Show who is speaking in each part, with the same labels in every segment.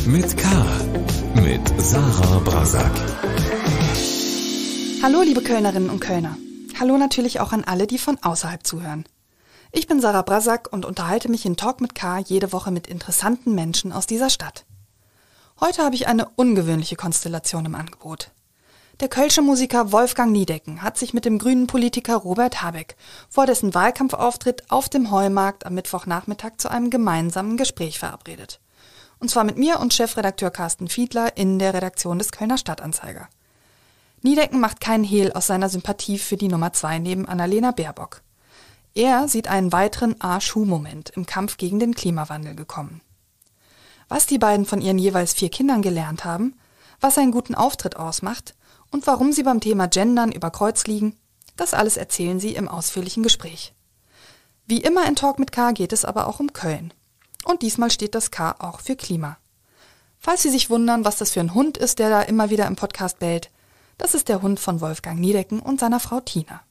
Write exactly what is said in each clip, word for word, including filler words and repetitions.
Speaker 1: mit K. Mit Sarah Brasak.
Speaker 2: Hallo liebe Kölnerinnen und Kölner. Hallo natürlich auch an alle, die von außerhalb zuhören. Ich bin Sarah Brasak und unterhalte mich in Talk mit K jede Woche mit interessanten Menschen aus dieser Stadt. Heute habe ich eine ungewöhnliche Konstellation im Angebot. Der kölsche Musiker Wolfgang Niedecken hat sich mit dem grünen Politiker Robert Habeck vor dessen Wahlkampfauftritt auf dem Heumarkt am Mittwochnachmittag zu einem gemeinsamen Gespräch verabredet. Und zwar mit mir und Chefredakteur Carsten Fiedler in der Redaktion des Kölner Stadtanzeiger. Niedecken macht keinen Hehl aus seiner Sympathie für die Nummer zwei neben Annalena Baerbock. Er sieht einen weiteren A-Schuh-Moment im Kampf gegen den Klimawandel gekommen. Was die beiden von ihren jeweils vier Kindern gelernt haben, was einen guten Auftritt ausmacht und warum sie beim Thema Gendern über Kreuz liegen, das alles erzählen sie im ausführlichen Gespräch. Wie immer in Talk mit K geht es aber auch um Köln. Und diesmal steht das K auch für Klima. Falls Sie sich wundern, was das für ein Hund ist, der da immer wieder im Podcast bellt, das ist der Hund von Wolfgang Niedecken und seiner Frau Tina.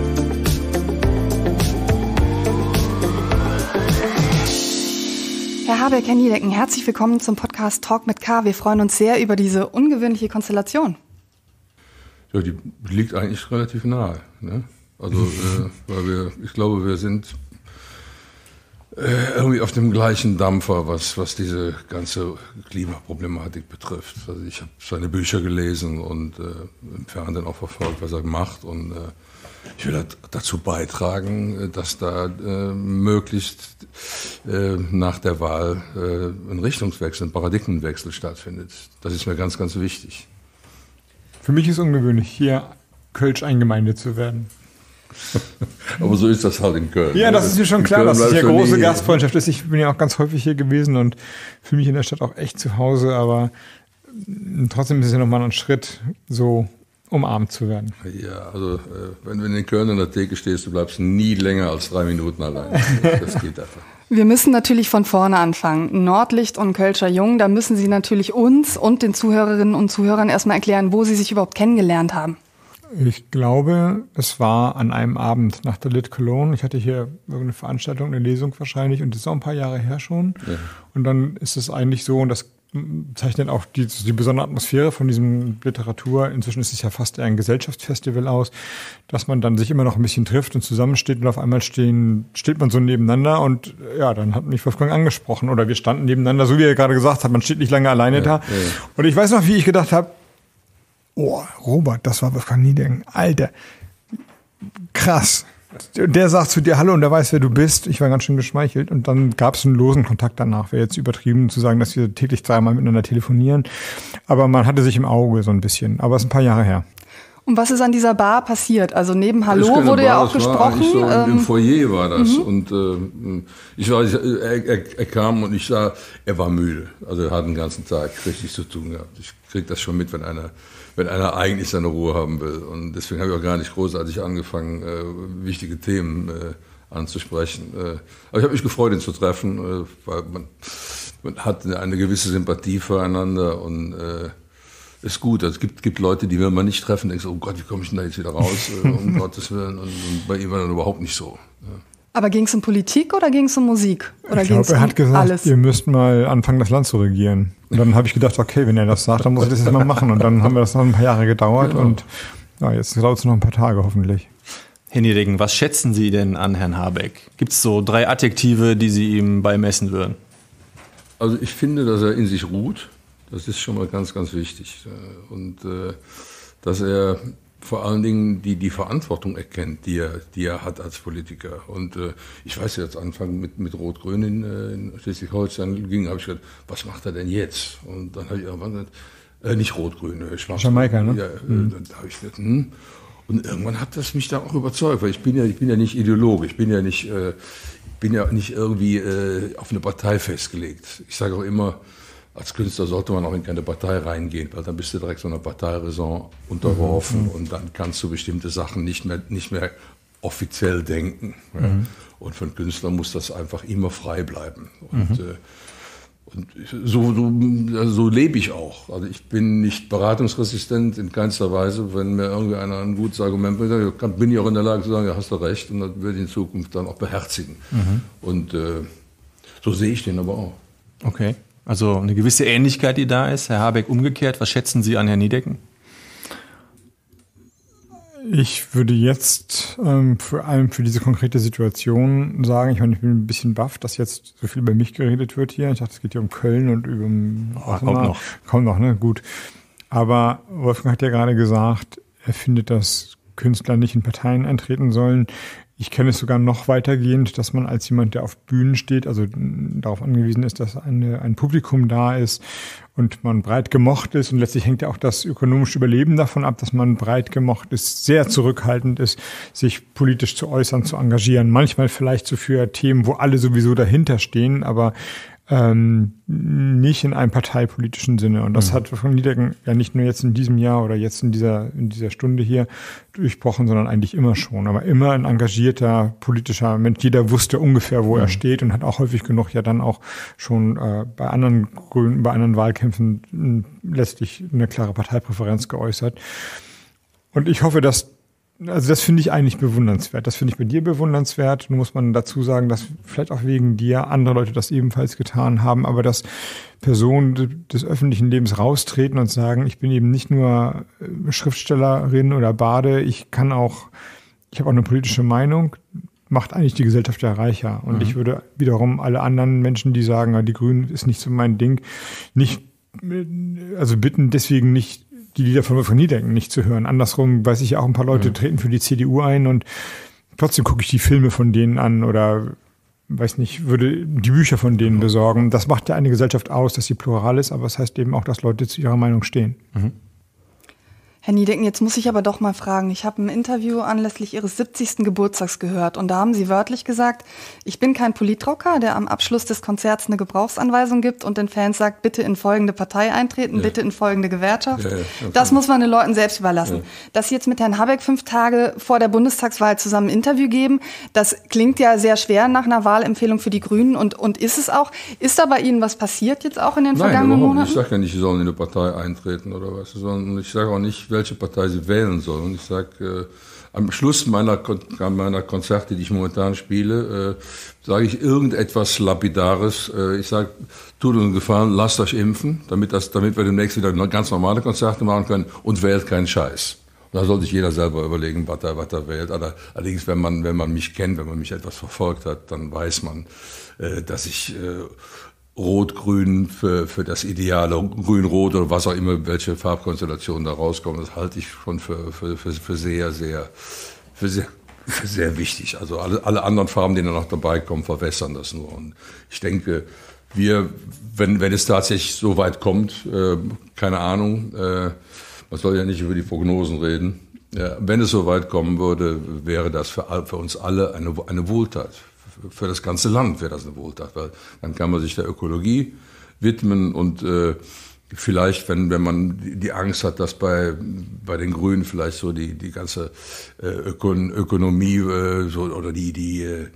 Speaker 2: Herr Habeck, Herr Niedecken, herzlich willkommen zum Podcast Talk mit K. Wir freuen uns sehr über diese ungewöhnliche Konstellation.
Speaker 3: Ja, die liegt eigentlich relativ nahe. Ne? Also, äh, weil wir, ich glaube, wir sind äh, irgendwie auf dem gleichen Dampfer, was, was diese ganze Klimaproblematik betrifft. Also ich habe seine Bücher gelesen und äh, im Fernsehen auch verfolgt, was er macht. Und äh, ich will dazu beitragen, dass da äh, möglichst äh, nach der Wahl äh, ein Richtungswechsel, ein Paradigmenwechsel stattfindet. Das ist mir ganz, ganz wichtig.
Speaker 4: Für mich ist ungewöhnlich, hier Kölsch eingemeindet zu werden.
Speaker 3: Aber so ist das halt in Köln.
Speaker 4: Ja, das ist mir schon
Speaker 3: in
Speaker 4: klar,
Speaker 3: Köln
Speaker 4: dass es hier große
Speaker 3: nie.
Speaker 4: Gastfreundschaft ist. Ich bin ja auch ganz häufig hier gewesen und fühle mich in der Stadt auch echt zu Hause, aber trotzdem ist es ja nochmal ein Schritt, so umarmt zu werden.
Speaker 3: Ja, also wenn du in Köln an der Theke stehst, du bleibst nie länger als drei Minuten allein. Das geht einfach.
Speaker 2: Wir müssen natürlich von vorne anfangen. Nordlicht und Kölscher Jung, da müssen Sie natürlich uns und den Zuhörerinnen und Zuhörern erstmal erklären, wo Sie sich überhaupt kennengelernt haben.
Speaker 4: Ich glaube, es war an einem Abend nach der Lit Cologne. Ich hatte hier irgendeine Veranstaltung, eine Lesung wahrscheinlich, und das ist auch ein paar Jahre her schon. Ja. Und dann ist es eigentlich so, und das zeichnet auch die, die besondere Atmosphäre von diesem Literatur, inzwischen ist es ja fast eher ein Gesellschaftsfestival aus, dass man dann sich immer noch ein bisschen trifft und zusammensteht und auf einmal stehen, steht man so nebeneinander und ja, dann hat mich Wolfgang angesprochen oder wir standen nebeneinander, so wie er gerade gesagt hat, man steht nicht lange alleine ja, da. Ja. Und ich weiß noch, wie ich gedacht habe, oh, Robert, das war Wolfgang Niedecken, Alter, krass. Der sagt zu dir Hallo und der weiß, wer du bist. Ich war ganz schön geschmeichelt. Und dann gab es einen losen Kontakt danach. Wäre jetzt übertrieben zu sagen, dass wir täglich dreimal miteinander telefonieren. Aber man hatte sich im Auge so ein bisschen. Aber es ist ein paar Jahre her.
Speaker 2: Und was ist an dieser Bar passiert? Also neben Hallo wurde
Speaker 3: Bar,
Speaker 2: ja auch
Speaker 3: das
Speaker 2: gesprochen.
Speaker 3: War so,
Speaker 2: ähm,
Speaker 3: Im Foyer war das.
Speaker 2: Mhm.
Speaker 3: Und äh, ich war, er, er, er kam und ich sah, er war müde. Also er hat den ganzen Tag richtig zu tun gehabt. Ich krieg das schon mit, wenn einer wenn einer eigentlich seine Ruhe haben will. Und deswegen habe ich auch gar nicht großartig angefangen, äh, wichtige Themen äh, anzusprechen. Äh, aber ich habe mich gefreut, ihn zu treffen, äh, weil man, man hat eine, eine gewisse Sympathie füreinander und äh, ist gut. Also es gibt, gibt Leute, die will man nicht treffen, denkst, oh Gott, wie komme ich denn da jetzt wieder raus, äh, um Gottes Willen. Und, und bei ihm war dann überhaupt nicht so. Ja.
Speaker 2: Aber ging es um Politik oder ging es um Musik? Oder
Speaker 4: ich glaube, er hat gesagt, alles? Ihr müsst mal anfangen, das Land zu regieren. Und dann habe ich gedacht, okay, wenn er das sagt, dann muss ich das jetzt mal machen. Und dann haben wir das noch ein paar Jahre gedauert. Genau. Und ja, jetzt dauert es noch ein paar Tage hoffentlich.
Speaker 5: Herr Niedecken, was schätzen Sie denn an Herrn Habeck? Gibt es so drei Adjektive, die Sie ihm beimessen würden?
Speaker 3: Also ich finde, dass er in sich ruht. Das ist schon mal ganz, ganz wichtig. Und äh, dass er vor allen Dingen die, die Verantwortung erkennt, die er, die er hat als Politiker. Und äh, ich weiß jetzt, Anfang mit, mit Rot-Grün in, äh, in Schleswig-Holstein ging, habe ich gedacht, was macht er denn jetzt? Und dann habe ich irgendwann gesagt, äh, nicht Rot-Grün, äh, Schwarz.
Speaker 4: Jamaika, ne?
Speaker 3: Ja, äh, mhm. Dann habe ich gedacht, hm. Und irgendwann hat das mich da auch überzeugt, weil ich bin ja, ich bin ja nicht Ideologe, ich bin ja nicht, äh, bin ja nicht irgendwie äh, auf eine Partei festgelegt. Ich sage auch immer, als Künstler sollte man auch in keine Partei reingehen, weil dann bist du direkt so einer Parteiräson unterworfen mhm. und dann kannst du bestimmte Sachen nicht mehr, nicht mehr offiziell denken. Mhm. Ja. Und für einen Künstler muss das einfach immer frei bleiben. Und, mhm. äh, und so, so, so lebe ich auch. Also ich bin nicht beratungsresistent in keinster Weise. Wenn mir irgendwie einer ein gutes Argument bringt, bin ich auch in der Lage zu sagen, ja, hast du recht, und das werde ich in Zukunft dann auch beherzigen. Mhm. Und äh, so sehe ich den aber auch.
Speaker 5: Okay. Also eine gewisse Ähnlichkeit, die da ist. Herr Habeck umgekehrt. Was schätzen Sie an Herrn Niedecken?
Speaker 4: Ich würde jetzt ähm, vor allem für diese konkrete Situation sagen, ich meine, ich bin ein bisschen baff, dass jetzt so viel über mich geredet wird hier. Ich dachte, es geht hier um Köln und über
Speaker 5: oh, kommt noch.
Speaker 4: Kommt noch, ne? Gut. Aber Wolfgang hat ja gerade gesagt, er findet, dass Künstler nicht in Parteien eintreten sollen. Ich kenne es sogar noch weitergehend, dass man als jemand, der auf Bühnen steht, also darauf angewiesen ist, dass eine, ein Publikum da ist und man breit gemocht ist. Und letztlich hängt ja auch das ökonomische Überleben davon ab, dass man breit gemocht ist, sehr zurückhaltend ist, sich politisch zu äußern, zu engagieren. Manchmal vielleicht so für Themen, wo alle sowieso dahinter stehen, aber ähm, nicht in einem parteipolitischen Sinne. Und das mhm. hat von Niedecken ja nicht nur jetzt in diesem Jahr oder jetzt in dieser in dieser Stunde hier durchbrochen, sondern eigentlich immer schon. Aber immer ein engagierter politischer Mensch. Jeder wusste ungefähr, wo mhm. er steht und hat auch häufig genug ja dann auch schon äh, bei anderen Grünen, bei anderen Wahlkämpfen mh, letztlich eine klare Parteipräferenz geäußert. Und ich hoffe, dass Also das finde ich eigentlich bewundernswert. Das finde ich bei dir bewundernswert. Nun muss man dazu sagen, dass vielleicht auch wegen dir andere Leute das ebenfalls getan haben, aber dass Personen des öffentlichen Lebens raustreten und sagen, ich bin eben nicht nur Schriftstellerin oder Bade, ich kann auch, ich habe auch eine politische Meinung, macht eigentlich die Gesellschaft ja reicher. Und mhm. ich würde wiederum alle anderen Menschen, die sagen, die Grünen ist nicht so mein Ding, nicht, also bitten deswegen nicht, die Lieder von Wolfgang Niedecken nicht zu hören. Andersrum weiß ich ja auch, ein paar Leute mhm. treten für die C D U ein und trotzdem gucke ich die Filme von denen an oder weiß nicht, würde die Bücher von denen besorgen. Das macht ja eine Gesellschaft aus, dass sie plural ist, aber es das heißt eben auch, dass Leute zu ihrer Meinung stehen.
Speaker 5: Mhm.
Speaker 2: Herr Niedecken, jetzt muss ich aber doch mal fragen. Ich habe ein Interview anlässlich Ihres siebzigsten Geburtstags gehört und da haben Sie wörtlich gesagt, ich bin kein Politrocker, der am Abschluss des Konzerts eine Gebrauchsanweisung gibt und den Fans sagt, bitte in folgende Partei eintreten, ja. bitte in folgende Gewerkschaft. Ja, ja, okay. Das muss man den Leuten selbst überlassen. Ja. Dass Sie jetzt mit Herrn Habeck fünf Tage vor der Bundestagswahl zusammen ein Interview geben, das klingt ja sehr schwer nach einer Wahlempfehlung für die Grünen und, und ist es auch. Ist da bei Ihnen was passiert jetzt auch in den
Speaker 3: Nein,
Speaker 2: vergangenen
Speaker 3: überhaupt
Speaker 2: Monaten?
Speaker 3: Ich sage ja nicht, Sie sollen in eine Partei eintreten oder was, sondern ich sage auch nicht, welche Partei sie wählen sollen. Und ich sage, äh, am Schluss meiner, meiner Konzerte, die ich momentan spiele, äh, sage ich irgendetwas Lapidares. Äh, ich sage, tut uns einen Gefallen, lasst euch impfen, damit, das, damit wir demnächst wieder ganz normale Konzerte machen können und wählt keinen Scheiß. Und da sollte sich jeder selber überlegen, was er, was er wählt. Allerdings, wenn man, wenn man mich kennt, wenn man mich etwas verfolgt hat, dann weiß man, äh, dass ich äh, Rot-Grün für, für das Ideale, Grün-Rot oder was auch immer, welche Farbkonstellationen da rauskommen, das halte ich schon für, für, für, für sehr, sehr, für sehr, für sehr wichtig. Also alle, alle anderen Farben, die da noch dabei kommen, verwässern das nur. Und ich denke, wir, wenn, wenn es tatsächlich so weit kommt, äh, keine Ahnung, äh, man soll ja nicht über die Prognosen reden. Ja, wenn es so weit kommen würde, wäre das für, für uns alle eine, eine Wohltat. Für das ganze Land wäre das eine Wohltat, weil dann kann man sich der Ökologie widmen und äh, vielleicht, wenn wenn man die Angst hat, dass bei bei den Grünen vielleicht so die die ganze äh, Ökon Ökonomie äh, so oder die die, äh,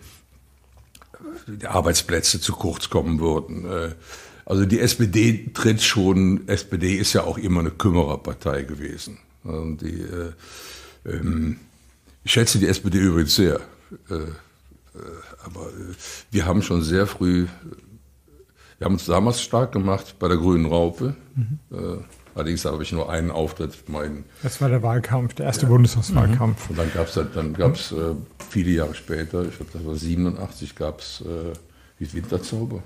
Speaker 3: die Arbeitsplätze zu kurz kommen würden. Äh, also die S P D tritt schon. S P D ist ja auch immer eine Kümmererpartei gewesen. Und die äh, ähm, ich schätze die S P D übrigens sehr. Äh, Aber wir haben schon sehr früh, wir haben uns damals stark gemacht bei der Grünen Raupe. Mhm. Äh, allerdings habe ich nur einen Auftritt. Mein,
Speaker 4: das war der Wahlkampf, der erste ja. Bundestagswahlkampf.
Speaker 3: Mhm. Und dann gab es dann gab's, äh, viele Jahre später, ich glaube das war siebenundachtzig, gab es äh, die Winterzauber.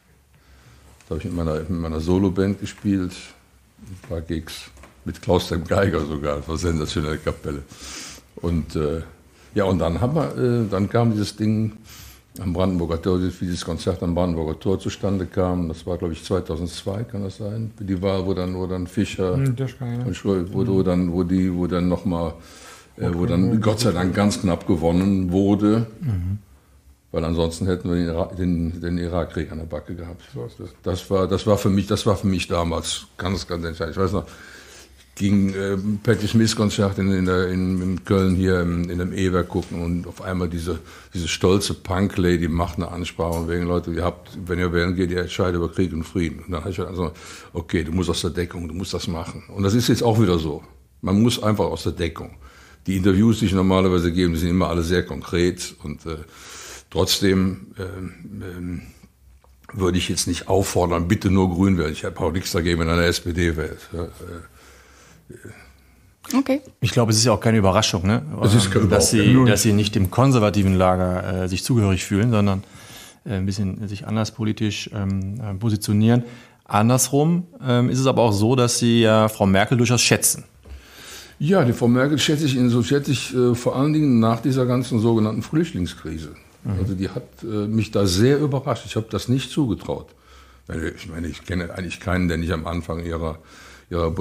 Speaker 3: Da habe ich mit meiner, mit meiner Soloband gespielt, ein paar Gigs, mit Klaus dem Geiger sogar, das war eine sensationelle Kapelle. Und äh, ja, und dann haben wir, äh, dann kam dieses Ding am Brandenburger Tor, wie dieses Konzert am Brandenburger Tor zustande kam. Das war, glaube ich, zweitausendzwei, kann das sein? Die Wahl, wo dann, wo dann Fischer
Speaker 4: mhm, das kann, ja.
Speaker 3: und Schröder, wo, wo dann, wo die, wo dann nochmal, äh, wo dann Gott sei Dank ganz knapp gewonnen wurde, mhm. weil ansonsten hätten wir den, Irak, den, den Irakkrieg an der Backe gehabt. Das war, das war für mich, das war für mich damals ganz, ganz entscheidend. Ich weiß noch, ging äh, Patti Smith Konzert in, in, der, in, in Köln hier in, in dem E-Werk gucken und auf einmal diese, diese stolze Punk-Lady macht eine Ansprache und wegen Leute, ihr habt, wenn ihr wählen geht, ihr entscheidet über Krieg und Frieden. Und dann habe ich also, okay, du musst aus der Deckung, du musst das machen. Und das ist jetzt auch wieder so. Man muss einfach aus der Deckung. Die Interviews, die ich normalerweise gebe, die sind immer alle sehr konkret und äh, trotzdem äh, äh, würde ich jetzt nicht auffordern, bitte nur Grün wählen. Ich habe auch nichts dagegen, wenn einer S P D wählt.
Speaker 2: Okay.
Speaker 5: Ich glaube, es ist ja auch keine Überraschung, ne?
Speaker 3: Das ist keine
Speaker 5: dass, sie,
Speaker 3: Überraschung.
Speaker 5: dass sie nicht dem konservativen Lager äh, sich zugehörig fühlen, sondern äh, ein bisschen sich anders politisch ähm, äh, positionieren. Andersrum ähm, ist es aber auch so, dass sie ja Frau Merkel durchaus schätzen.
Speaker 3: Ja, die Frau Merkel schätze ich, so schätze ich äh, vor allen Dingen nach dieser ganzen sogenannten Flüchtlingskrise. Mhm. Also die hat äh, mich da sehr überrascht. Ich habe das nicht zugetraut. Ich meine, ich kenne eigentlich keinen, der nicht am Anfang ihrer ihrer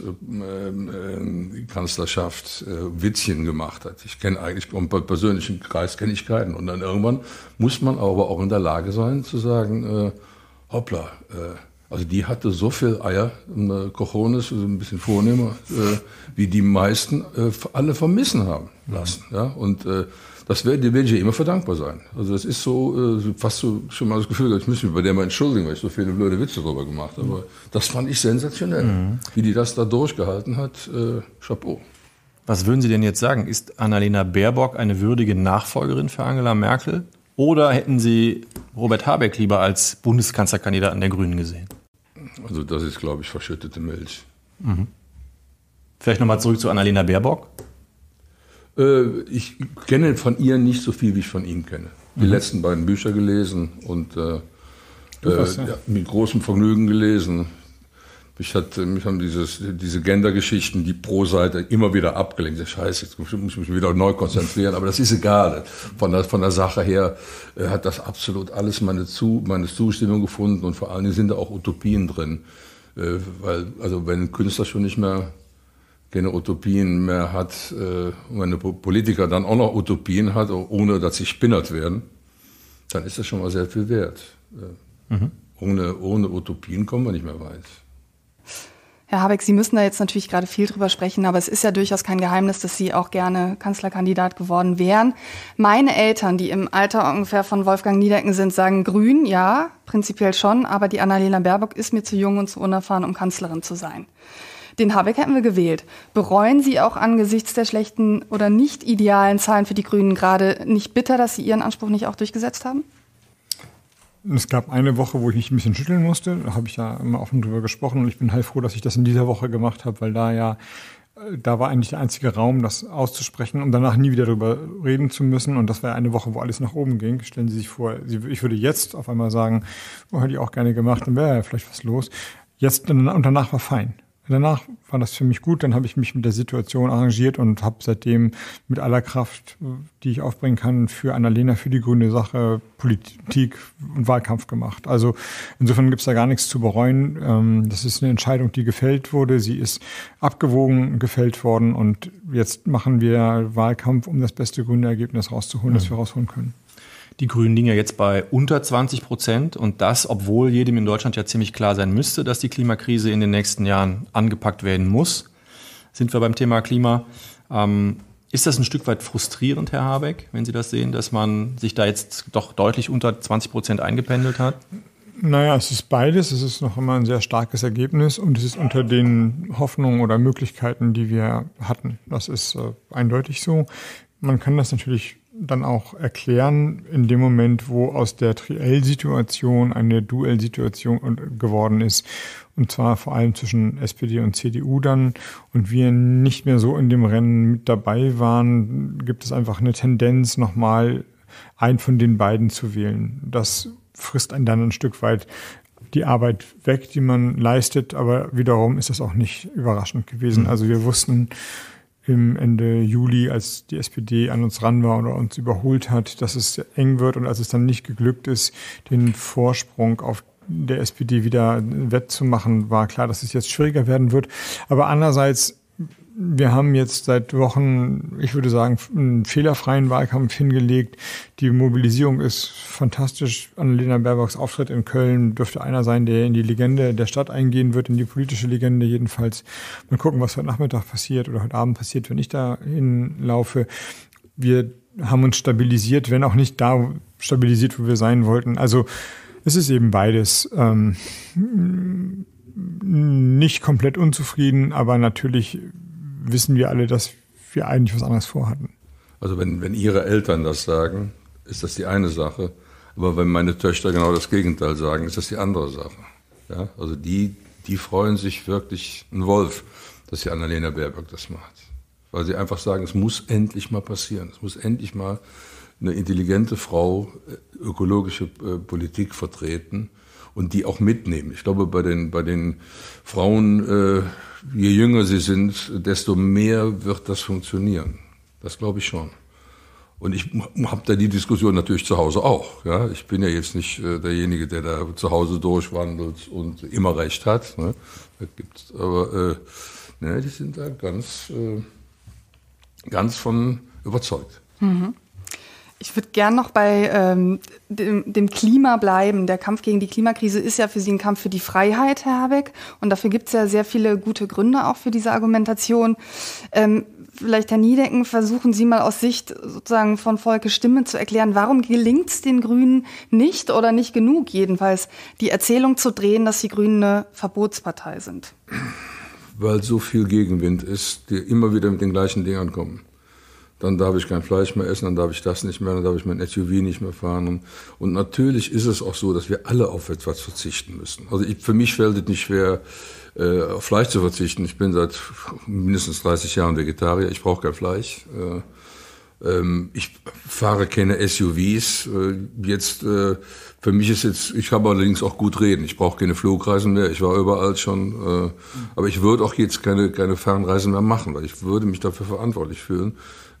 Speaker 3: Bundeskanzlerschaft äh, äh, Witzchen gemacht hat. Ich kenne eigentlich, im persönlichen Kreis kenne ich keinen. Und dann irgendwann muss man aber auch in der Lage sein zu sagen, äh, hoppla, äh, also die hatte so viel Eier, äh, Cojones, also ein bisschen vornehmer, äh, wie die meisten äh, alle vermissen haben lassen. Ja? Und äh, das werde werd ich ihr immer für dankbar sein. Also das ist so, äh, fast so schon mal das Gefühl, ich muss mich bei der mal entschuldigen, weil ich so viele blöde Witze darüber gemacht habe. Aber das fand ich sensationell. Mhm. Wie die das da durchgehalten hat, äh, Chapeau.
Speaker 5: Was würden Sie denn jetzt sagen? Ist Annalena Baerbock eine würdige Nachfolgerin für Angela Merkel? Oder hätten Sie Robert Habeck lieber als Bundeskanzlerkandidaten der Grünen gesehen?
Speaker 3: Also das ist, glaube ich, verschüttete Milch.
Speaker 5: Mhm. Vielleicht nochmal zurück zu Annalena Baerbock.
Speaker 3: Ich kenne von ihr nicht so viel, wie ich von ihm kenne. Die mhm. letzten beiden Bücher gelesen und äh, äh, ja, mit großem Vergnügen gelesen. Mich, hat, mich haben dieses, diese Gender-Geschichten, die pro Seite immer wieder abgelenkt. Scheiße, jetzt muss ich mich wieder neu konzentrieren, aber das ist egal. Von der, von der Sache her äh, hat das absolut alles meine, Zu, meine Zustimmung gefunden und vor allen Dingen sind da auch Utopien drin. Äh, weil, also wenn ein Künstler schon nicht mehr keine Utopien mehr hat, äh, und wenn ein Politiker dann auch noch Utopien hat, ohne dass sie spinnert werden, dann ist das schon mal sehr viel wert. Äh, mhm. ohne, ohne Utopien kommen wir nicht mehr weit.
Speaker 2: Herr Habeck, Sie müssen da jetzt natürlich gerade viel drüber sprechen, aber es ist ja durchaus kein Geheimnis, dass Sie auch gerne Kanzlerkandidat geworden wären. Meine Eltern, die im Alter ungefähr von Wolfgang Niedecken sind, sagen Grün, ja, prinzipiell schon, aber die Annalena Baerbock ist mir zu jung und zu unerfahren, um Kanzlerin zu sein. Den Habeck hätten wir gewählt. Bereuen Sie auch angesichts der schlechten oder nicht idealen Zahlen für die Grünen gerade nicht bitter, dass Sie Ihren Anspruch nicht auch durchgesetzt haben?
Speaker 4: Es gab eine Woche, wo ich mich ein bisschen schütteln musste. Da habe ich ja immer offen drüber gesprochen und ich bin heilfroh, dass ich das in dieser Woche gemacht habe, weil da ja, da war eigentlich der einzige Raum, das auszusprechen, um danach nie wieder darüber reden zu müssen. Und das war eine Woche, wo alles nach oben ging. Stellen Sie sich vor, ich würde jetzt auf einmal sagen, oh, hätte ich auch gerne gemacht, dann wäre ja vielleicht was los. Jetzt und danach war fein. Danach war das für mich gut, dann habe ich mich mit der Situation arrangiert und habe seitdem mit aller Kraft, die ich aufbringen kann, für Annalena, für die grüne Sache, Politik und Wahlkampf gemacht. Also insofern gibt es da gar nichts zu bereuen. Das ist eine Entscheidung, die gefällt wurde. Sie ist abgewogen gefällt worden und jetzt machen wir Wahlkampf, um das beste grüne Ergebnis rauszuholen, mhm. das wir rausholen können.
Speaker 5: Die Grünen liegen ja jetzt bei unter zwanzig Prozent und das, obwohl jedem in Deutschland ja ziemlich klar sein müsste, dass die Klimakrise in den nächsten Jahren angepackt werden muss. Sind wir beim Thema Klima. Ähm, ist das ein Stück weit frustrierend, Herr Habeck, wenn Sie das sehen, dass man sich da jetzt doch deutlich unter zwanzig Prozent eingependelt hat?
Speaker 4: Naja, es ist beides. Es ist noch immer ein sehr starkes Ergebnis und es ist unter den Hoffnungen oder Möglichkeiten, die wir hatten. Das ist äh, eindeutig so. Man kann das natürlich dann auch erklären, in dem Moment, wo aus der Triell-Situation eine Duell-Situation geworden ist, und zwar vor allem zwischen S P D und C D U dann, und wir nicht mehr so in dem Rennen mit dabei waren, gibt es einfach eine Tendenz, nochmal einen von den beiden zu wählen. Das frisst einen dann ein Stück weit die Arbeit weg, die man leistet, aber wiederum ist das auch nicht überraschend gewesen. Mhm. Also wir wussten im Ende Juli, als die S P D an uns ran war oder uns überholt hat, dass es eng wird und als es dann nicht geglückt ist, den Vorsprung auf der S P D wieder wettzumachen, war klar, dass es jetzt schwieriger werden wird. Aber andererseits, wir haben jetzt seit Wochen, ich würde sagen, einen fehlerfreien Wahlkampf hingelegt. Die Mobilisierung ist fantastisch. Annalena Baerbocks Auftritt in Köln dürfte einer sein, der in die Legende der Stadt eingehen wird, in die politische Legende jedenfalls. Mal gucken, was heute Nachmittag passiert oder heute Abend passiert, wenn ich da hinlaufe. Wir haben uns stabilisiert, wenn auch nicht da stabilisiert, wo wir sein wollten. Also es ist eben beides. Ähm, nicht komplett unzufrieden, aber natürlich wissen wir alle, dass wir eigentlich was anderes vorhatten.
Speaker 3: Also wenn, wenn Ihre Eltern das sagen, ist das die eine Sache. Aber wenn meine Töchter genau das Gegenteil sagen, ist das die andere Sache. Ja, also die, die freuen sich wirklich ein Wolf, dass die Annalena Baerbock das macht. Weil sie einfach sagen, es muss endlich mal passieren. Es muss endlich mal eine intelligente Frau ökologische äh, Politik vertreten und die auch mitnehmen. Ich glaube, bei den, bei den Frauen, äh, je jünger sie sind, desto mehr wird das funktionieren. Das glaube ich schon. Und ich habe da die Diskussion natürlich zu Hause auch. Ja? Ich bin ja jetzt nicht äh, derjenige, der da zu Hause durchwandelt und immer recht hat. Ne? Das gibt's, aber äh, ne, die sind da ganz, äh, ganz von überzeugt.
Speaker 2: Mhm. Ich würde gern noch bei ähm, dem, dem Klima bleiben. Der Kampf gegen die Klimakrise ist ja für Sie ein Kampf für die Freiheit, Herr Habeck. Und dafür gibt es ja sehr viele gute Gründe auch für diese Argumentation. Ähm, vielleicht, Herr Niedecken, versuchen Sie mal aus Sicht sozusagen von Volkes Stimme zu erklären, warum gelingt es den Grünen nicht oder nicht genug jedenfalls, die Erzählung zu drehen, dass die Grünen eine Verbotspartei sind?
Speaker 3: Weil so viel Gegenwind ist, die immer wieder mit den gleichen Dingern kommen. Dann darf ich kein Fleisch mehr essen, dann darf ich das nicht mehr, dann darf ich mein S U V nicht mehr fahren. Und, und natürlich ist es auch so, dass wir alle auf etwas verzichten müssen. Also ich, für mich fällt es nicht schwer, äh, auf Fleisch zu verzichten. Ich bin seit mindestens dreißig Jahren Vegetarier, ich brauche kein Fleisch. Äh, ähm, ich fahre keine S U Vs. Äh, jetzt, äh, für mich ist jetzt, ich kann allerdings auch gut reden. Ich brauche keine Flugreisen mehr, ich war überall schon. Äh, aber ich würde auch jetzt keine, keine Fernreisen mehr machen, weil ich würde mich dafür verantwortlich fühlen.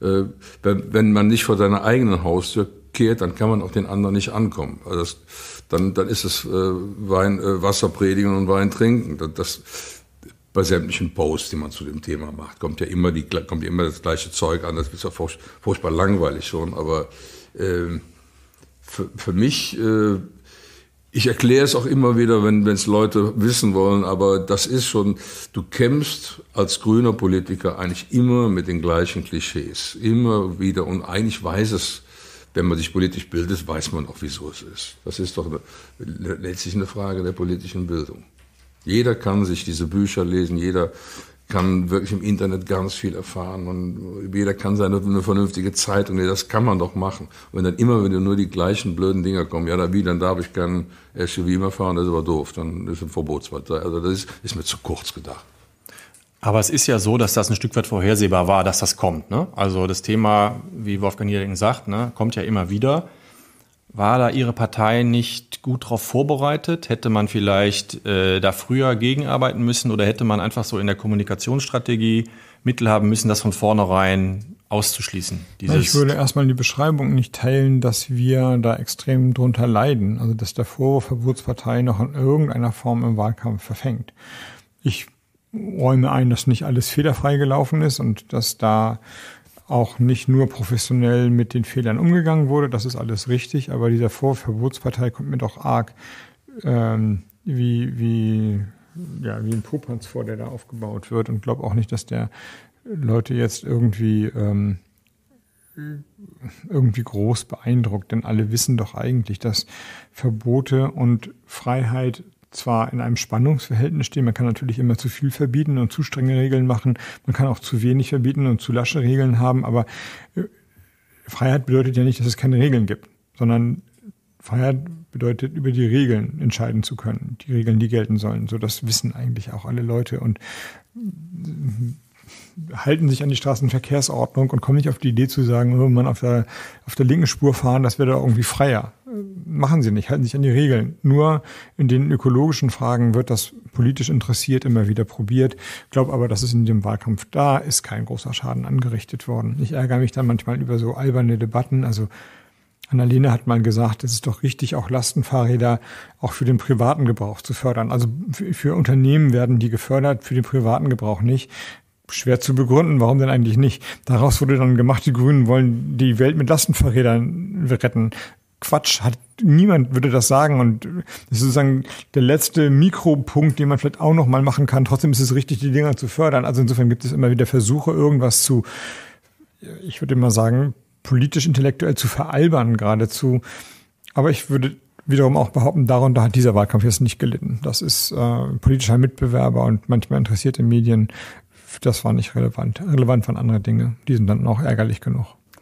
Speaker 3: Wenn man nicht vor seiner eigenen Haustür kehrt, dann kann man auch den anderen nicht ankommen. Also das, dann, dann ist es äh, Wein, äh, Wasser predigen und Wein trinken. Das, das, bei sämtlichen Posts, die man zu dem Thema macht, kommt ja immer, die, kommt ja immer das gleiche Zeug an. Das ist ja furch, furchtbar langweilig schon. Aber äh, für, für mich, äh, ich erkläre es auch immer wieder, wenn es Leute wissen wollen, aber das ist schon, du kämpfst als grüner Politiker eigentlich immer mit den gleichen Klischees. Immer wieder. Und eigentlich weiß es, wenn man sich politisch bildet, weiß man auch, wieso es ist. Das ist doch eine, letztlich eine Frage der politischen Bildung. Jeder kann sich diese Bücher lesen, jeder kann wirklich im Internet ganz viel erfahren und jeder kann seine eine vernünftige Zeitung, das kann man doch machen. Und wenn dann immer wieder nur die gleichen blöden Dinger kommen, ja, da wie, dann darf ich keinen S U V mehr fahren, das ist aber doof, dann ist eine Verbotspartei. Also das ist, ist mir zu kurz gedacht.
Speaker 5: Aber es ist ja so, dass das ein Stück weit vorhersehbar war, dass das kommt. Ne? Also das Thema, wie Wolfgang Niedecken sagt, ne, kommt ja immer wieder. War da Ihre Partei nicht gut darauf vorbereitet? Hätte man vielleicht äh, da früher gegenarbeiten müssen oder hätte man einfach so in der Kommunikationsstrategie Mittel haben müssen, das von vornherein auszuschließen? Dieses
Speaker 4: ich würde erstmal die Beschreibung nicht teilen, dass wir da extrem drunter leiden. Also dass der Vorwurf Verbotspartei noch in irgendeiner Form im Wahlkampf verfängt. Ich räume ein, dass nicht alles fehlerfrei gelaufen ist und dass da auch nicht nur professionell mit den Fehlern umgegangen wurde, das ist alles richtig, aber dieser Vorwurf Verbotspartei kommt mir doch arg ähm, wie, wie, ja, wie ein Popanz vor, der da aufgebaut wird und glaube auch nicht, dass der Leute jetzt irgendwie, ähm, irgendwie groß beeindruckt, denn alle wissen doch eigentlich, dass Verbote und Freiheit zwar in einem Spannungsverhältnis stehen, man kann natürlich immer zu viel verbieten und zu strenge Regeln machen, man kann auch zu wenig verbieten und zu lasche Regeln haben, aber Freiheit bedeutet ja nicht, dass es keine Regeln gibt, sondern Freiheit bedeutet, über die Regeln entscheiden zu können, die Regeln, die gelten sollen. So, das wissen eigentlich auch alle Leute und halten sich an die Straßenverkehrsordnung und kommen nicht auf die Idee zu sagen, wenn man auf der, auf der linken Spur fahren, das wäre da irgendwie freier. Machen sie nicht, halten sich an die Regeln. Nur in den ökologischen Fragen wird das politisch interessiert immer wieder probiert. Ich glaube aber, dass es in dem Wahlkampf da ist kein großer Schaden angerichtet worden. Ich ärgere mich dann manchmal über so alberne Debatten. Also Annalena hat mal gesagt, es ist doch richtig, auch Lastenfahrräder auch für den privaten Gebrauch zu fördern. Also für, für Unternehmen werden die gefördert, für den privaten Gebrauch nicht. Schwer zu begründen, warum denn eigentlich nicht? Daraus wurde dann gemacht, die Grünen wollen die Welt mit Lastenfahrrädern retten. Quatsch, hat niemand würde das sagen und das ist sozusagen der letzte Mikropunkt, den man vielleicht auch noch mal machen kann. Trotzdem ist es richtig, die Dinger zu fördern. Also insofern gibt es immer wieder Versuche, irgendwas zu, ich würde immer sagen, politisch intellektuell zu veralbern geradezu. Aber ich würde wiederum auch behaupten, darunter hat dieser Wahlkampf jetzt nicht gelitten. Das ist äh, politischer Mitbewerber und manchmal interessierte Medien. Das war nicht relevant. Relevant waren andere Dinge. Die sind dann auch ärgerlich genug.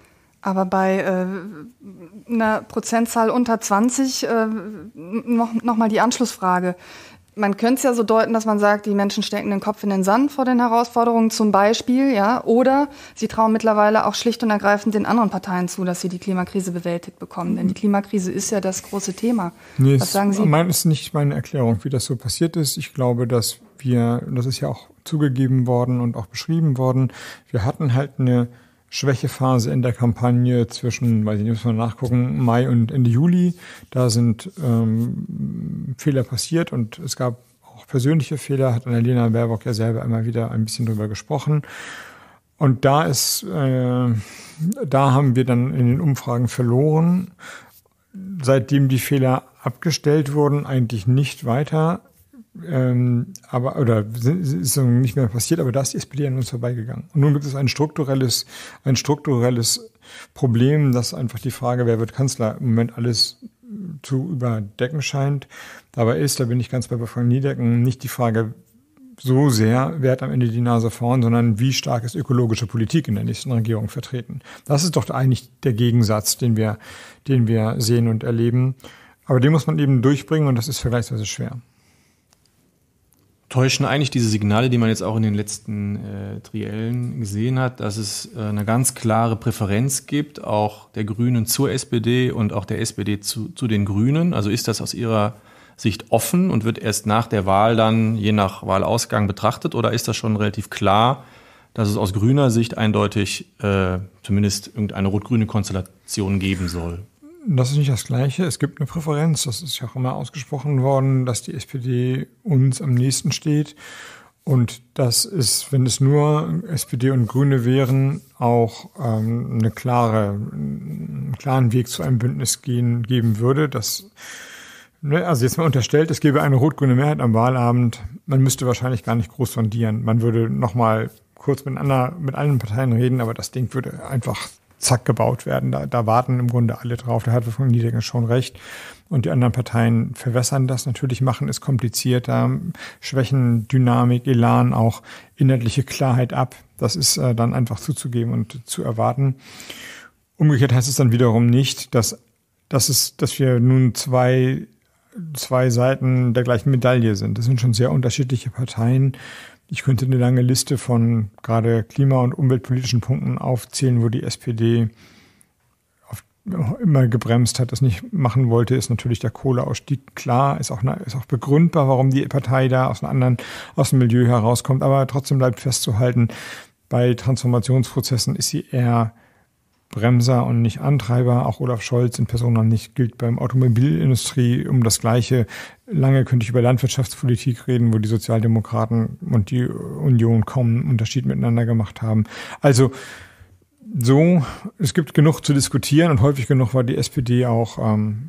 Speaker 2: Aber bei äh, einer Prozentzahl unter zwanzig äh, noch, noch mal die Anschlussfrage. Man könnte es ja so deuten, dass man sagt, die Menschen stecken den Kopf in den Sand vor den Herausforderungen zum Beispiel, ja, oder sie trauen mittlerweile auch schlicht und ergreifend den anderen Parteien zu, dass sie die Klimakrise bewältigt bekommen. Denn die Klimakrise ist ja das große Thema.
Speaker 4: Nee,
Speaker 2: Was sagen Sie?
Speaker 4: Mein ist nicht meine Erklärung, wie das so passiert ist. Ich glaube, dass wir, das ist ja auch zugegeben worden und auch beschrieben worden, wir hatten halt eine Schwächephase in der Kampagne zwischen, weiß ich nicht, muss man nachgucken, Mai und Ende Juli. Da sind ähm, Fehler passiert und es gab auch persönliche Fehler, hat Annalena Baerbock ja selber immer wieder ein bisschen drüber gesprochen. Und da ist, äh, da haben wir dann in den Umfragen verloren. Seitdem die Fehler abgestellt wurden, eigentlich nicht weiter. Ähm, aber, oder ist nicht mehr passiert, aber da ist die S P D an uns vorbeigegangen. Und nun gibt es ein strukturelles, ein strukturelles Problem, dass einfach die Frage, wer wird Kanzler, im Moment alles zu überdecken scheint. Dabei ist, da bin ich ganz bei Wolfgang Niedecken, nicht die Frage so sehr, wer hat am Ende die Nase vorn, sondern wie stark ist ökologische Politik in der nächsten Regierung vertreten. Das ist doch eigentlich der Gegensatz, den wir, den wir sehen und erleben. Aber den muss man eben durchbringen und das ist vergleichsweise schwer.
Speaker 5: Täuschen eigentlich diese Signale, die man jetzt auch in den letzten äh, Triellen gesehen hat, dass es äh, eine ganz klare Präferenz gibt, auch der Grünen zur S P D und auch der S P D zu, zu den Grünen? Also ist das aus Ihrer Sicht offen und wird erst nach der Wahl dann je nach Wahlausgang betrachtet oder ist das schon relativ klar, dass es aus grüner Sicht eindeutig äh, zumindest irgendeine rot-grüne Konstellation geben soll?
Speaker 4: Das ist nicht das Gleiche. Es gibt eine Präferenz. Das ist ja auch immer ausgesprochen worden, dass die S P D uns am nächsten steht. Und das ist, wenn es nur S P D und Grüne wären, auch ähm, eine klare, einen klaren Weg zu einem Bündnis gehen, geben würde. Das, ne, also jetzt mal unterstellt, es gäbe eine rot-grüne Mehrheit am Wahlabend. Man müsste wahrscheinlich gar nicht groß sondieren. Man würde nochmal kurz miteinander, mit allen Parteien reden, aber das Ding würde einfach zack gebaut werden. Da, da warten im Grunde alle drauf. Da hat Wolfgang Niedecken schon recht. Und die anderen Parteien verwässern das natürlich, machen es komplizierter, schwächen Dynamik, Elan, auch inhaltliche Klarheit ab. Das ist äh, dann einfach zuzugeben und zu erwarten. Umgekehrt heißt es dann wiederum nicht, dass, dass, es, dass wir nun zwei, zwei Seiten der gleichen Medaille sind. Das sind schon sehr unterschiedliche Parteien. Ich könnte eine lange Liste von gerade klima- und umweltpolitischen Punkten aufzählen, wo die S P D auf, immer gebremst hat, das nicht machen wollte, ist natürlich der Kohleausstieg. Klar, ist auch, ist auch begründbar, warum die Partei da aus einem anderen, aus dem Milieu herauskommt. Aber trotzdem bleibt festzuhalten, bei Transformationsprozessen ist sie eher Bremser und nicht Antreiber. Auch Olaf Scholz in Persona nicht gilt beim Automobilindustrie um das Gleiche. Lange könnte ich über Landwirtschaftspolitik reden, wo die Sozialdemokraten und die Union kaum einen Unterschied miteinander gemacht haben. Also so, es gibt genug zu diskutieren und häufig genug war die S P D auch ähm,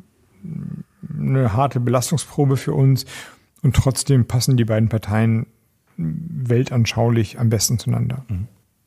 Speaker 4: eine harte Belastungsprobe für uns. Und trotzdem passen die beiden Parteien weltanschaulich am besten zueinander. Mhm.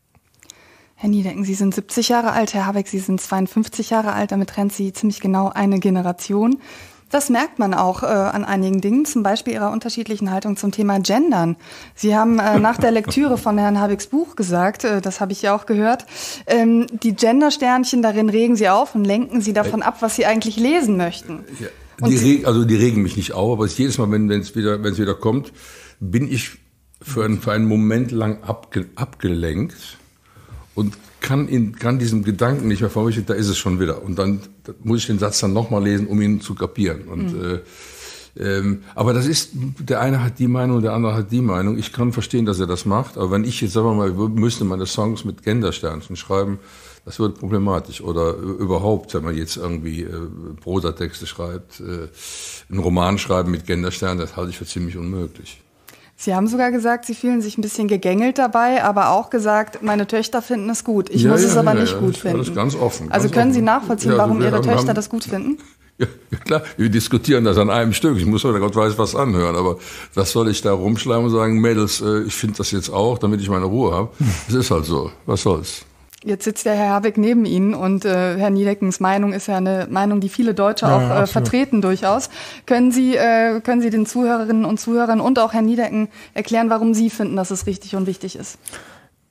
Speaker 2: Herr Niedecken, Sie sind siebzig Jahre alt, Herr Habeck, Sie sind zweiundfünfzig Jahre alt, damit trennt Sie ziemlich genau eine Generation. Das merkt man auch äh, an einigen Dingen, zum Beispiel Ihrer unterschiedlichen Haltung zum Thema Gendern. Sie haben äh, nach der Lektüre von Herrn Habecks Buch gesagt, äh, das habe ich ja auch gehört, ähm, die Gendersternchen, darin regen Sie auf und lenken Sie davon ab, was Sie eigentlich lesen möchten.
Speaker 3: Ja, die reg, also die regen mich nicht auf, aber jedes Mal, wenn es wieder, wenn es wieder kommt, bin ich für einen, für einen Moment lang abge, abgelenkt. Und kann in kann diesem Gedanken nicht mehr verwirklichen, da ist es schon wieder. Und dann da muss ich den Satz dann nochmal lesen, um ihn zu kapieren. Und, mhm. äh, ähm, aber das ist, der eine hat die Meinung, der andere hat die Meinung. Ich kann verstehen, dass er das macht. Aber wenn ich jetzt, sagen wir mal, müsste meine Songs mit Gendersternchen schreiben, das wird problematisch. Oder überhaupt, wenn man jetzt irgendwie äh, Prosatexte schreibt, äh, einen Roman schreiben mit Gendersternen, das halte ich für ziemlich unmöglich.
Speaker 2: Sie haben sogar gesagt, Sie fühlen sich ein bisschen gegängelt dabei, aber auch gesagt, meine Töchter finden es gut. Ich
Speaker 3: ja,
Speaker 2: muss
Speaker 3: ja,
Speaker 2: es aber
Speaker 3: ja,
Speaker 2: nicht
Speaker 3: ja,
Speaker 2: gut
Speaker 3: das
Speaker 2: finden.
Speaker 3: Das ist ganz offen. Ganz
Speaker 2: also können
Speaker 3: offen.
Speaker 2: Sie nachvollziehen,
Speaker 3: ja, also
Speaker 2: warum Ihre
Speaker 3: haben,
Speaker 2: Töchter
Speaker 3: haben,
Speaker 2: das gut finden?
Speaker 3: Ja, ja, klar, wir diskutieren das an einem Stück. Ich muss heute Gott weiß was anhören, aber was soll ich da rumschleimen und sagen, Mädels, ich finde das jetzt auch, damit ich meine Ruhe habe. Es ist halt so, was soll's.
Speaker 2: Jetzt sitzt der Herr Habeck neben Ihnen und äh, Herr Niedeckens Meinung ist ja eine Meinung, die viele Deutsche ja, auch äh, vertreten durchaus. Können Sie, äh, können Sie den Zuhörerinnen und Zuhörern und auch Herrn Niedecken erklären, warum Sie finden, dass es richtig und wichtig ist?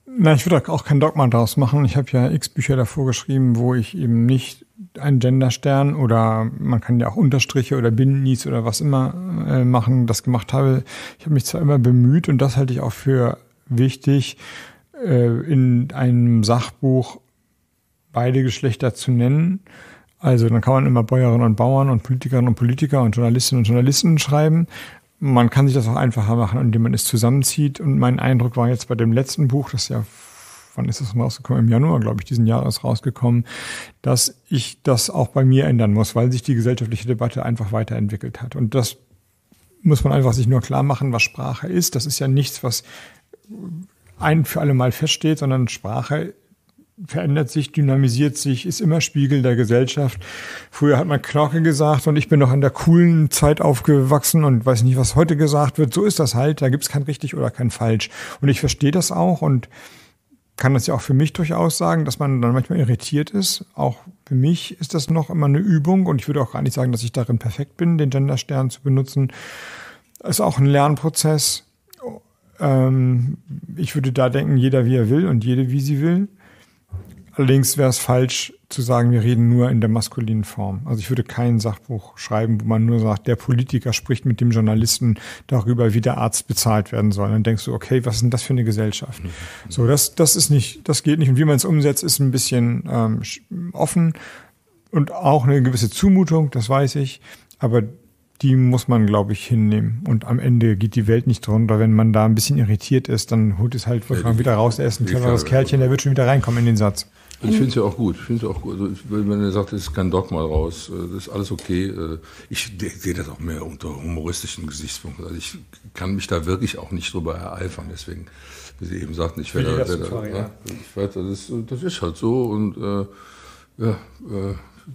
Speaker 4: Na, ich würde auch kein Dogma draus machen. Ich habe ja x Bücher davor geschrieben, wo ich eben nicht einen Genderstern oder man kann ja auch Unterstriche oder Bindenis oder was immer äh, machen, das gemacht habe. Ich habe mich zwar immer bemüht und das halte ich auch für wichtig, äh, in einem Sachbuch beide Geschlechter zu nennen. Also dann kann man immer Bäuerinnen und Bauern und Politikerinnen und Politiker und Journalistinnen und Journalisten schreiben. Man kann sich das auch einfacher machen, indem man es zusammenzieht. Und mein Eindruck war jetzt bei dem letzten Buch, das ja, wann ist das rausgekommen? Im Januar, glaube ich, diesen Jahres rausgekommen, dass ich das auch bei mir ändern muss, weil sich die gesellschaftliche Debatte einfach weiterentwickelt hat. Und das muss man einfach sich nur klar machen, was Sprache ist. Das ist ja nichts, was ein für alle Mal feststeht, sondern Sprache verändert sich, dynamisiert sich, ist immer Spiegel der Gesellschaft. Früher hat man Knorke gesagt und ich bin noch in der coolen Zeit aufgewachsen und weiß nicht, was heute gesagt wird. So ist das halt, da gibt es kein richtig oder kein falsch. Und ich verstehe das auch und kann das ja auch für mich durchaus sagen, dass man dann manchmal irritiert ist. Auch für mich ist das noch immer eine Übung und ich würde auch gar nicht sagen, dass ich darin perfekt bin, den Genderstern zu benutzen. Das ist auch ein Lernprozess. Ähm, ich würde da denken, jeder wie er will und jede wie sie will. Allerdings wäre es falsch zu sagen, wir reden nur in der maskulinen Form. Also ich würde kein Sachbuch schreiben, wo man nur sagt, der Politiker spricht mit dem Journalisten darüber, wie der Arzt bezahlt werden soll. Dann denkst du, okay, was ist denn das für eine Gesellschaft? Mhm. So, das, das ist nicht, das geht nicht. Und wie man es umsetzt, ist ein bisschen ähm, offen und auch eine gewisse Zumutung, das weiß ich. Aber die muss man, glaube ich, hinnehmen. Und am Ende geht die Welt nicht drunter. Wenn man da ein bisschen irritiert ist, dann holt es halt ja, wieder raus. Er ist ein cleveres Kerlchen, der wird schon wieder reinkommen in den Satz.
Speaker 3: Ich finde es ja auch gut. Ich finde es auch gut. Also, wenn er sagt, es ist kein Dogma raus, das ist alles okay. Ich sehe das auch mehr unter humoristischen Gesichtspunkten. Also ich kann mich da wirklich auch nicht drüber ereifern. Deswegen, wie Sie eben sagten, ich werde, werde sorry, ja. ich weiß, das ist, das ist halt so. Und äh, ja, äh,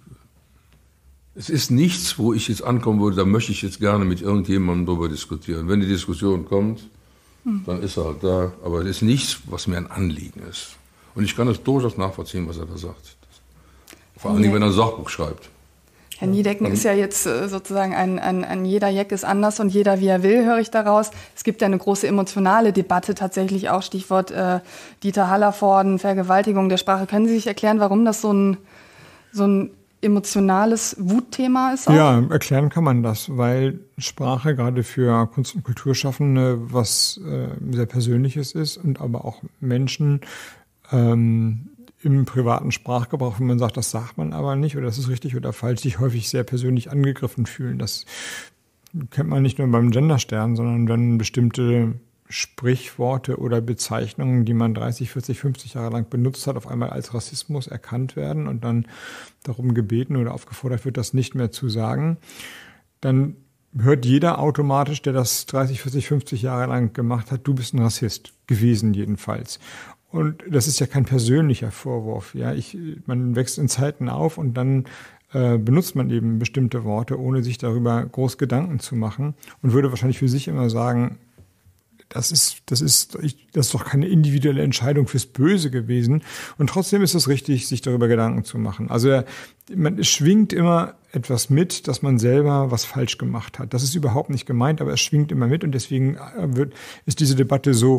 Speaker 3: es ist nichts, wo ich jetzt ankommen würde, da möchte ich jetzt gerne mit irgendjemandem drüber diskutieren. Wenn die Diskussion kommt, hm. dann ist er halt da. Aber es ist nichts, was mir ein Anliegen ist. Und ich kann es durchaus nachvollziehen, was er da sagt. Vor allen Dingen, wenn er ein Sachbuch schreibt.
Speaker 2: Herr Niedecken ist ja jetzt sozusagen ein, ein, ein jeder Jack ist anders und jeder wie er will, höre ich daraus. Es gibt ja eine große emotionale Debatte tatsächlich auch, Stichwort äh, Dieter Hallervorden, Vergewaltigung der Sprache. Können Sie sich erklären, warum das so ein, so ein emotionales Wutthema ist? Auch?
Speaker 4: Ja, erklären kann man das, weil Sprache gerade für Kunst- und Kulturschaffende was äh, sehr Persönliches ist und aber auch Menschen ähm, im privaten Sprachgebrauch, wenn man sagt, das sagt man aber nicht oder das ist richtig oder falsch, sich häufig sehr persönlich angegriffen fühlen. Das kennt man nicht nur beim Genderstern, sondern wenn bestimmte Sprichworte oder Bezeichnungen, die man dreißig, vierzig, fünfzig Jahre lang benutzt hat, auf einmal als Rassismus erkannt werden und dann darum gebeten oder aufgefordert wird, das nicht mehr zu sagen, dann hört jeder automatisch, der das dreißig, vierzig, fünfzig Jahre lang gemacht hat, du bist ein Rassist gewesen jedenfalls. Und das ist ja kein persönlicher Vorwurf. Ja, ich, man wächst in Zeiten auf und dann äh, benutzt man eben bestimmte Worte, ohne sich darüber groß Gedanken zu machen und würde wahrscheinlich für sich immer sagen, das ist, das ist, ich, das ist doch keine individuelle Entscheidung fürs Böse gewesen. Und trotzdem ist es richtig, sich darüber Gedanken zu machen. Also man, es schwingt immer etwas mit, dass man selber was falsch gemacht hat. Das ist überhaupt nicht gemeint, aber es schwingt immer mit und deswegen wird, ist diese Debatte so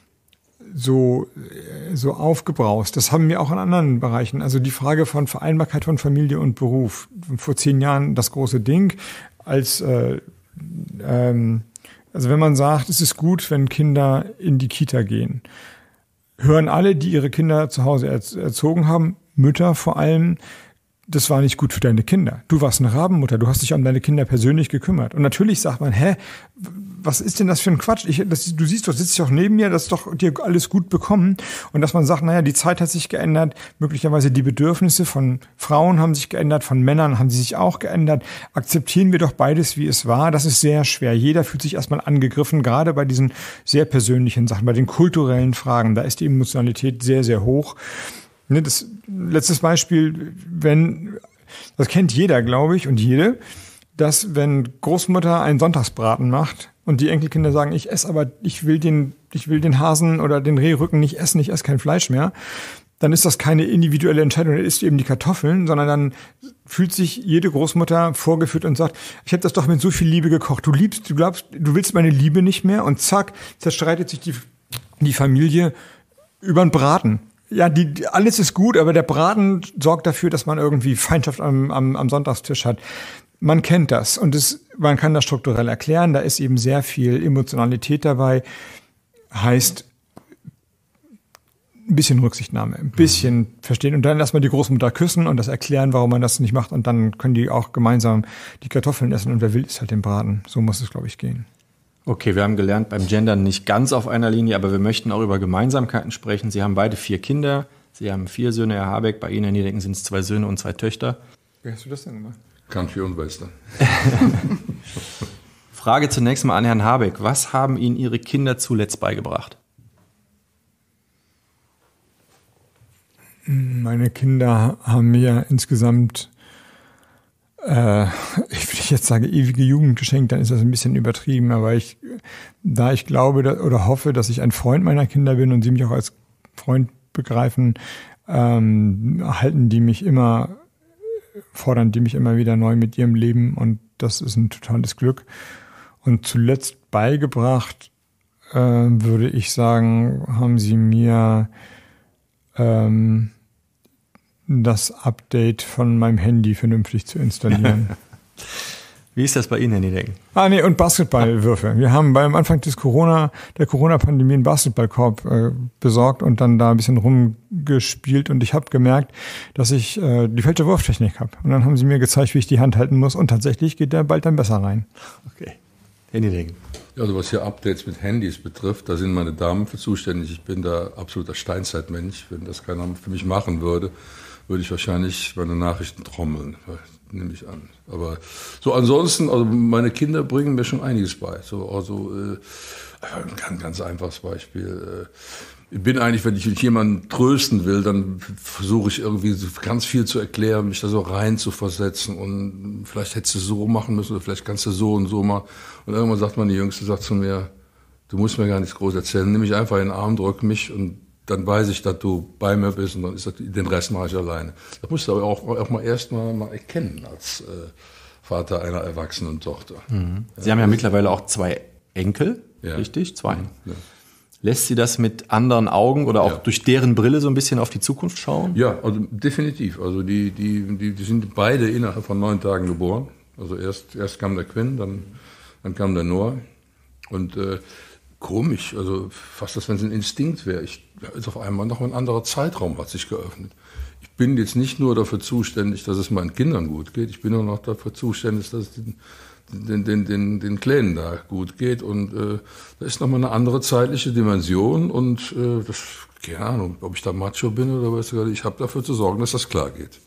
Speaker 4: so so aufgebraust. Das haben wir auch in anderen Bereichen. Also die Frage von Vereinbarkeit von Familie und Beruf. Vor zehn Jahren das große Ding. Als äh, ähm, also wenn man sagt, es ist gut, wenn Kinder in die Kita gehen, hören alle, die ihre Kinder zu Hause erzogen haben, Mütter vor allem, das war nicht gut für deine Kinder. Du warst eine Rabenmutter, du hast dich um deine Kinder persönlich gekümmert. Und natürlich sagt man, hä, was ist denn das für ein Quatsch? Ich, das, du siehst doch, sitzt doch neben mir, das ist doch dir alles gut bekommen. Und dass man sagt, naja, die Zeit hat sich geändert, möglicherweise die Bedürfnisse von Frauen haben sich geändert, von Männern haben sie sich auch geändert. Akzeptieren wir doch beides, wie es war. Das ist sehr schwer. Jeder fühlt sich erstmal angegriffen, gerade bei diesen sehr persönlichen Sachen, bei den kulturellen Fragen. Da ist die Emotionalität sehr, sehr hoch. Das letztes Beispiel, wenn, das kennt jeder, glaube ich, und jede, dass wenn Großmutter einen Sonntagsbraten macht und die Enkelkinder sagen, ich esse aber, ich will den, ich will den Hasen oder den Rehrücken nicht essen, ich esse kein Fleisch mehr, dann ist das keine individuelle Entscheidung, dann isst eben die Kartoffeln, sondern dann fühlt sich jede Großmutter vorgeführt und sagt, ich habe das doch mit so viel Liebe gekocht, du liebst, du glaubst, du willst meine Liebe nicht mehr und zack, zerstreitet sich die, die Familie Über den Braten. Ja, die, die, alles ist gut, aber der Braten sorgt dafür, dass man irgendwie Feindschaft am, am, am Sonntagstisch hat. Man kennt das und es, man kann das strukturell erklären. Da ist eben sehr viel Emotionalität dabei. Heißt, ein bisschen Rücksichtnahme, ein bisschen mhm. verstehen und dann erstmal die Großmutter küssen und das erklären, warum man das nicht macht und dann können die auch gemeinsam die Kartoffeln essen und wer will, isst halt den Braten. So muss es, glaube ich, gehen.
Speaker 5: Okay, wir haben gelernt, beim Gendern nicht ganz auf einer Linie, aber wir möchten auch über Gemeinsamkeiten sprechen. Sie haben beide vier Kinder, Sie haben vier Söhne, Herr Habeck, bei Ihnen in Niedecken sind es zwei Söhne und zwei Töchter.
Speaker 4: Wie hast du das denn gemacht?
Speaker 3: Country und Western.
Speaker 5: Frage zunächst mal an Herrn Habeck. Was haben Ihnen Ihre Kinder zuletzt beigebracht?
Speaker 4: Meine Kinder haben mir insgesamt, äh, ich will jetzt sagen, ewige Jugend geschenkt, dann ist das ein bisschen übertrieben, aber ich, da ich glaube dass, oder hoffe, dass ich ein Freund meiner Kinder bin und sie mich auch als Freund begreifen, ähm, halten die mich immer, fordern die mich immer wieder neu mit ihrem Leben und das ist ein totales Glück. Und zuletzt beigebracht, äh, würde ich sagen, haben sie mir ähm, das Update von meinem Handy vernünftig zu installieren.
Speaker 5: Wie ist das bei Ihnen, Herr Niedecken?
Speaker 4: Ah, nee, und Basketballwürfe. Wir haben beim Anfang des Corona, der Corona-Pandemie einen Basketballkorb äh, besorgt und dann da ein bisschen rumgespielt und ich habe gemerkt, dass ich äh, die falsche Wurftechnik habe. Und dann haben sie mir gezeigt, wie ich die Hand halten muss und tatsächlich geht der Ball dann besser rein.
Speaker 5: Okay. Herr Niedecken.
Speaker 3: Ja, also was hier Updates mit Handys betrifft, da sind meine Damen für zuständig. Ich bin da absoluter Steinzeitmensch. Wenn das keiner für mich machen würde, würde ich wahrscheinlich meine Nachrichten trommeln, nehme ich an. Aber so ansonsten, also meine Kinder bringen mir schon einiges bei. So, also äh, ein ganz, ganz einfaches Beispiel. Äh, ich bin eigentlich, wenn ich jemanden trösten will, dann versuche ich irgendwie so ganz viel zu erklären, mich da so rein zu versetzen und vielleicht hättest du so machen müssen oder vielleicht kannst du so und so machen. Und irgendwann sagt meine Jüngste, sagt zu mir, du musst mir gar nichts groß erzählen, nimm mich einfach in den Arm, drück mich und dann weiß ich, dass du bei mir bist und dann ist das, den Rest mache ich alleine. Das musst du aber auch, auch mal erst mal, mal erkennen als äh, Vater einer erwachsenen Tochter.
Speaker 5: Mhm. Sie ja, haben ja mittlerweile auch zwei Enkel, ja. Richtig? Zwei. Ja. Lässt Sie das mit anderen Augen oder auch ja. durch deren Brille so ein bisschen auf die Zukunft schauen?
Speaker 3: Ja, also definitiv. Also die, die, die, die sind beide innerhalb von neun Tagen geboren. Also erst, erst kam der Quinn, dann, dann kam der Noah. Und äh, komisch, also fast, als wenn es ein Instinkt wäre. Ich, ist auf einmal noch ein anderer Zeitraum hat sich geöffnet. Ich bin jetzt nicht nur dafür zuständig, dass es meinen Kindern gut geht, ich bin auch noch dafür zuständig, dass es den, den, den, den, den Kleinen da gut geht. Und äh, da ist nochmal eine andere zeitliche Dimension und äh, das, keine Ahnung, ob ich da Macho bin oder was, ich habe dafür zu sorgen, dass das klar geht.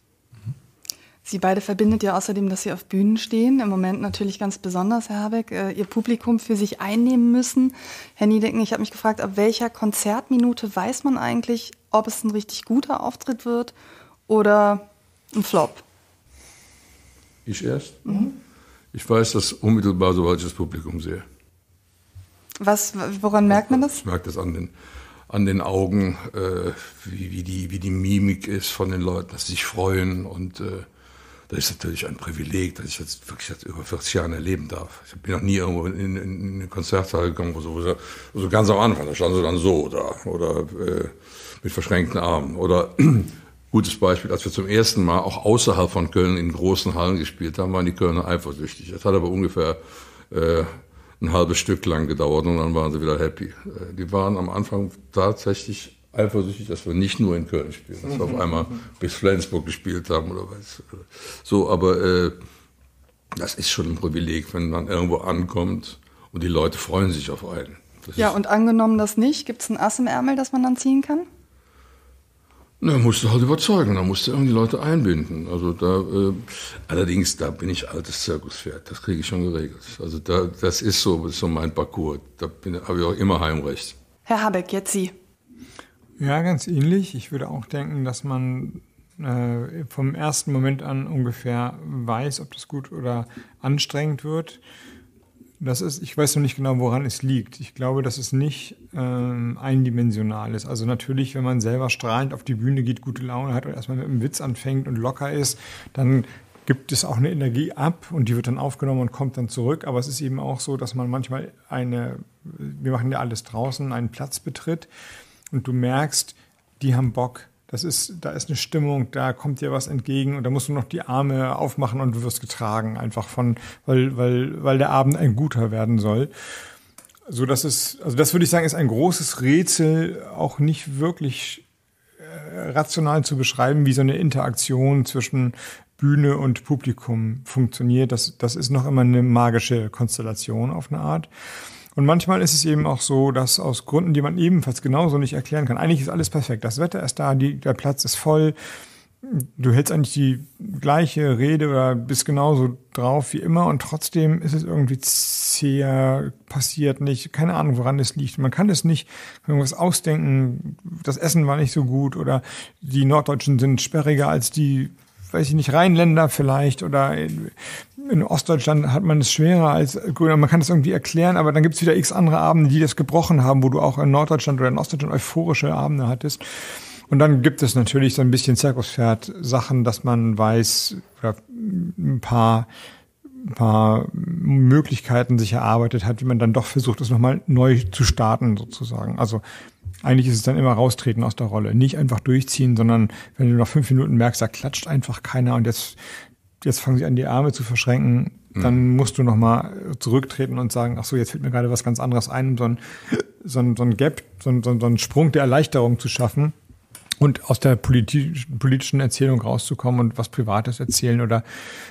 Speaker 2: Sie beide verbindet ja außerdem, dass Sie auf Bühnen stehen. Im Moment natürlich ganz besonders, Herr Habeck, äh, Ihr Publikum für sich einnehmen müssen. Herr Niedecken, ich habe mich gefragt, ab welcher Konzertminute weiß man eigentlich, ob es ein richtig guter Auftritt wird oder ein Flop?
Speaker 3: Ich erst? Mhm. Ich weiß das unmittelbar, sobald ich das Publikum sehe.
Speaker 2: Was, woran merkt man das?
Speaker 3: Ich merke das an den, an den Augen, äh, wie, wie, die, wie die Mimik ist von den Leuten, dass sie sich freuen und äh, das ist natürlich ein Privileg, dass ich jetzt wirklich jetzt über vierzig Jahre erleben darf. Ich bin noch nie irgendwo in, in, in eine Konzerthalle gegangen, wo so, wo so ganz am Anfang, da standen sie dann so da oder äh, mit verschränkten Armen. Oder gutes Beispiel, als wir zum ersten Mal auch außerhalb von Köln in großen Hallen gespielt haben, waren die Kölner eifersüchtig. Das hat aber ungefähr äh, ein halbes Stück lang gedauert und dann waren sie wieder happy. Äh, die waren am Anfang tatsächlich eifersüchtig, dass wir nicht nur in Köln spielen, dass wir auf einmal bis Flensburg gespielt haben oder was. So, aber äh, das ist schon ein Privileg, wenn man irgendwo ankommt und die Leute freuen sich auf einen. Das
Speaker 2: ja, und angenommen das nicht, gibt es ein Ass im Ärmel, das man dann ziehen kann?
Speaker 3: Na, musst du halt überzeugen, da musst du irgendwie Leute einbinden. Also da, äh, allerdings, da bin ich altes Zirkuspferd, das kriege ich schon geregelt. Also da, das ist so, das ist so mein Parcours, da habe ich auch immer Heimrecht.
Speaker 2: Herr Habeck, jetzt Sie.
Speaker 4: Ja, ganz ähnlich. Ich würde auch denken, dass man äh, vom ersten Moment an ungefähr weiß, ob das gut oder anstrengend wird. Das ist, ich weiß noch nicht genau, woran es liegt. Ich glaube, dass es nicht ähm, eindimensional ist. Also natürlich, wenn man selber strahlend auf die Bühne geht, gute Laune hat und erstmal mit einem Witz anfängt und locker ist, dann gibt es auch eine Energie ab und die wird dann aufgenommen und kommt dann zurück. Aber es ist eben auch so, dass man manchmal eine, wir machen ja alles draußen, einen Platz betritt. und du merkst, die haben Bock. Das ist, da ist eine Stimmung, da kommt dir was entgegen und da musst du noch die Arme aufmachen und du wirst getragen, einfach von, weil, weil, weil der Abend ein guter werden soll. So, das ist, also das würde ich sagen, ist ein großes Rätsel, auch nicht wirklich äh, rational zu beschreiben, wie so eine Interaktion zwischen Bühne und Publikum funktioniert. Das, das ist noch immer eine magische Konstellation auf eine Art. Und manchmal ist es eben auch so, dass aus Gründen, die man ebenfalls genauso nicht erklären kann, eigentlich ist alles perfekt. Das Wetter ist da, die, der Platz ist voll. Du hältst eigentlich die gleiche Rede oder bist genauso drauf wie immer und trotzdem ist es irgendwie zäh, passiert nicht. Keine Ahnung, woran das liegt. Man kann es nicht irgendwas ausdenken. Das Essen war nicht so gut oder die Norddeutschen sind sperriger als die, weiß ich nicht, Rheinländer vielleicht oder in, in Ostdeutschland hat man es schwerer als Grüner. Man kann das irgendwie erklären, aber dann gibt es wieder x andere Abende, die das gebrochen haben, wo du auch in Norddeutschland oder in Ostdeutschland euphorische Abende hattest. Und dann gibt es natürlich so ein bisschen Zirkuspferd-Sachen, dass man weiß, oder ein paar, ein paar Möglichkeiten sich erarbeitet hat, wie man dann doch versucht, es nochmal neu zu starten sozusagen. Also eigentlich ist es dann immer raustreten aus der Rolle. Nicht einfach durchziehen, sondern wenn du nach fünf Minuten merkst, da klatscht einfach keiner und jetzt, jetzt fangen sie an, die Arme zu verschränken, mhm. dann musst du nochmal zurücktreten und sagen, ach so, jetzt fällt mir gerade was ganz anderes ein, um so ein, so ein, so ein Gap, so ein, so ein Sprung der Erleichterung zu schaffen. Und aus der politi- politischen Erzählung rauszukommen und was Privates erzählen oder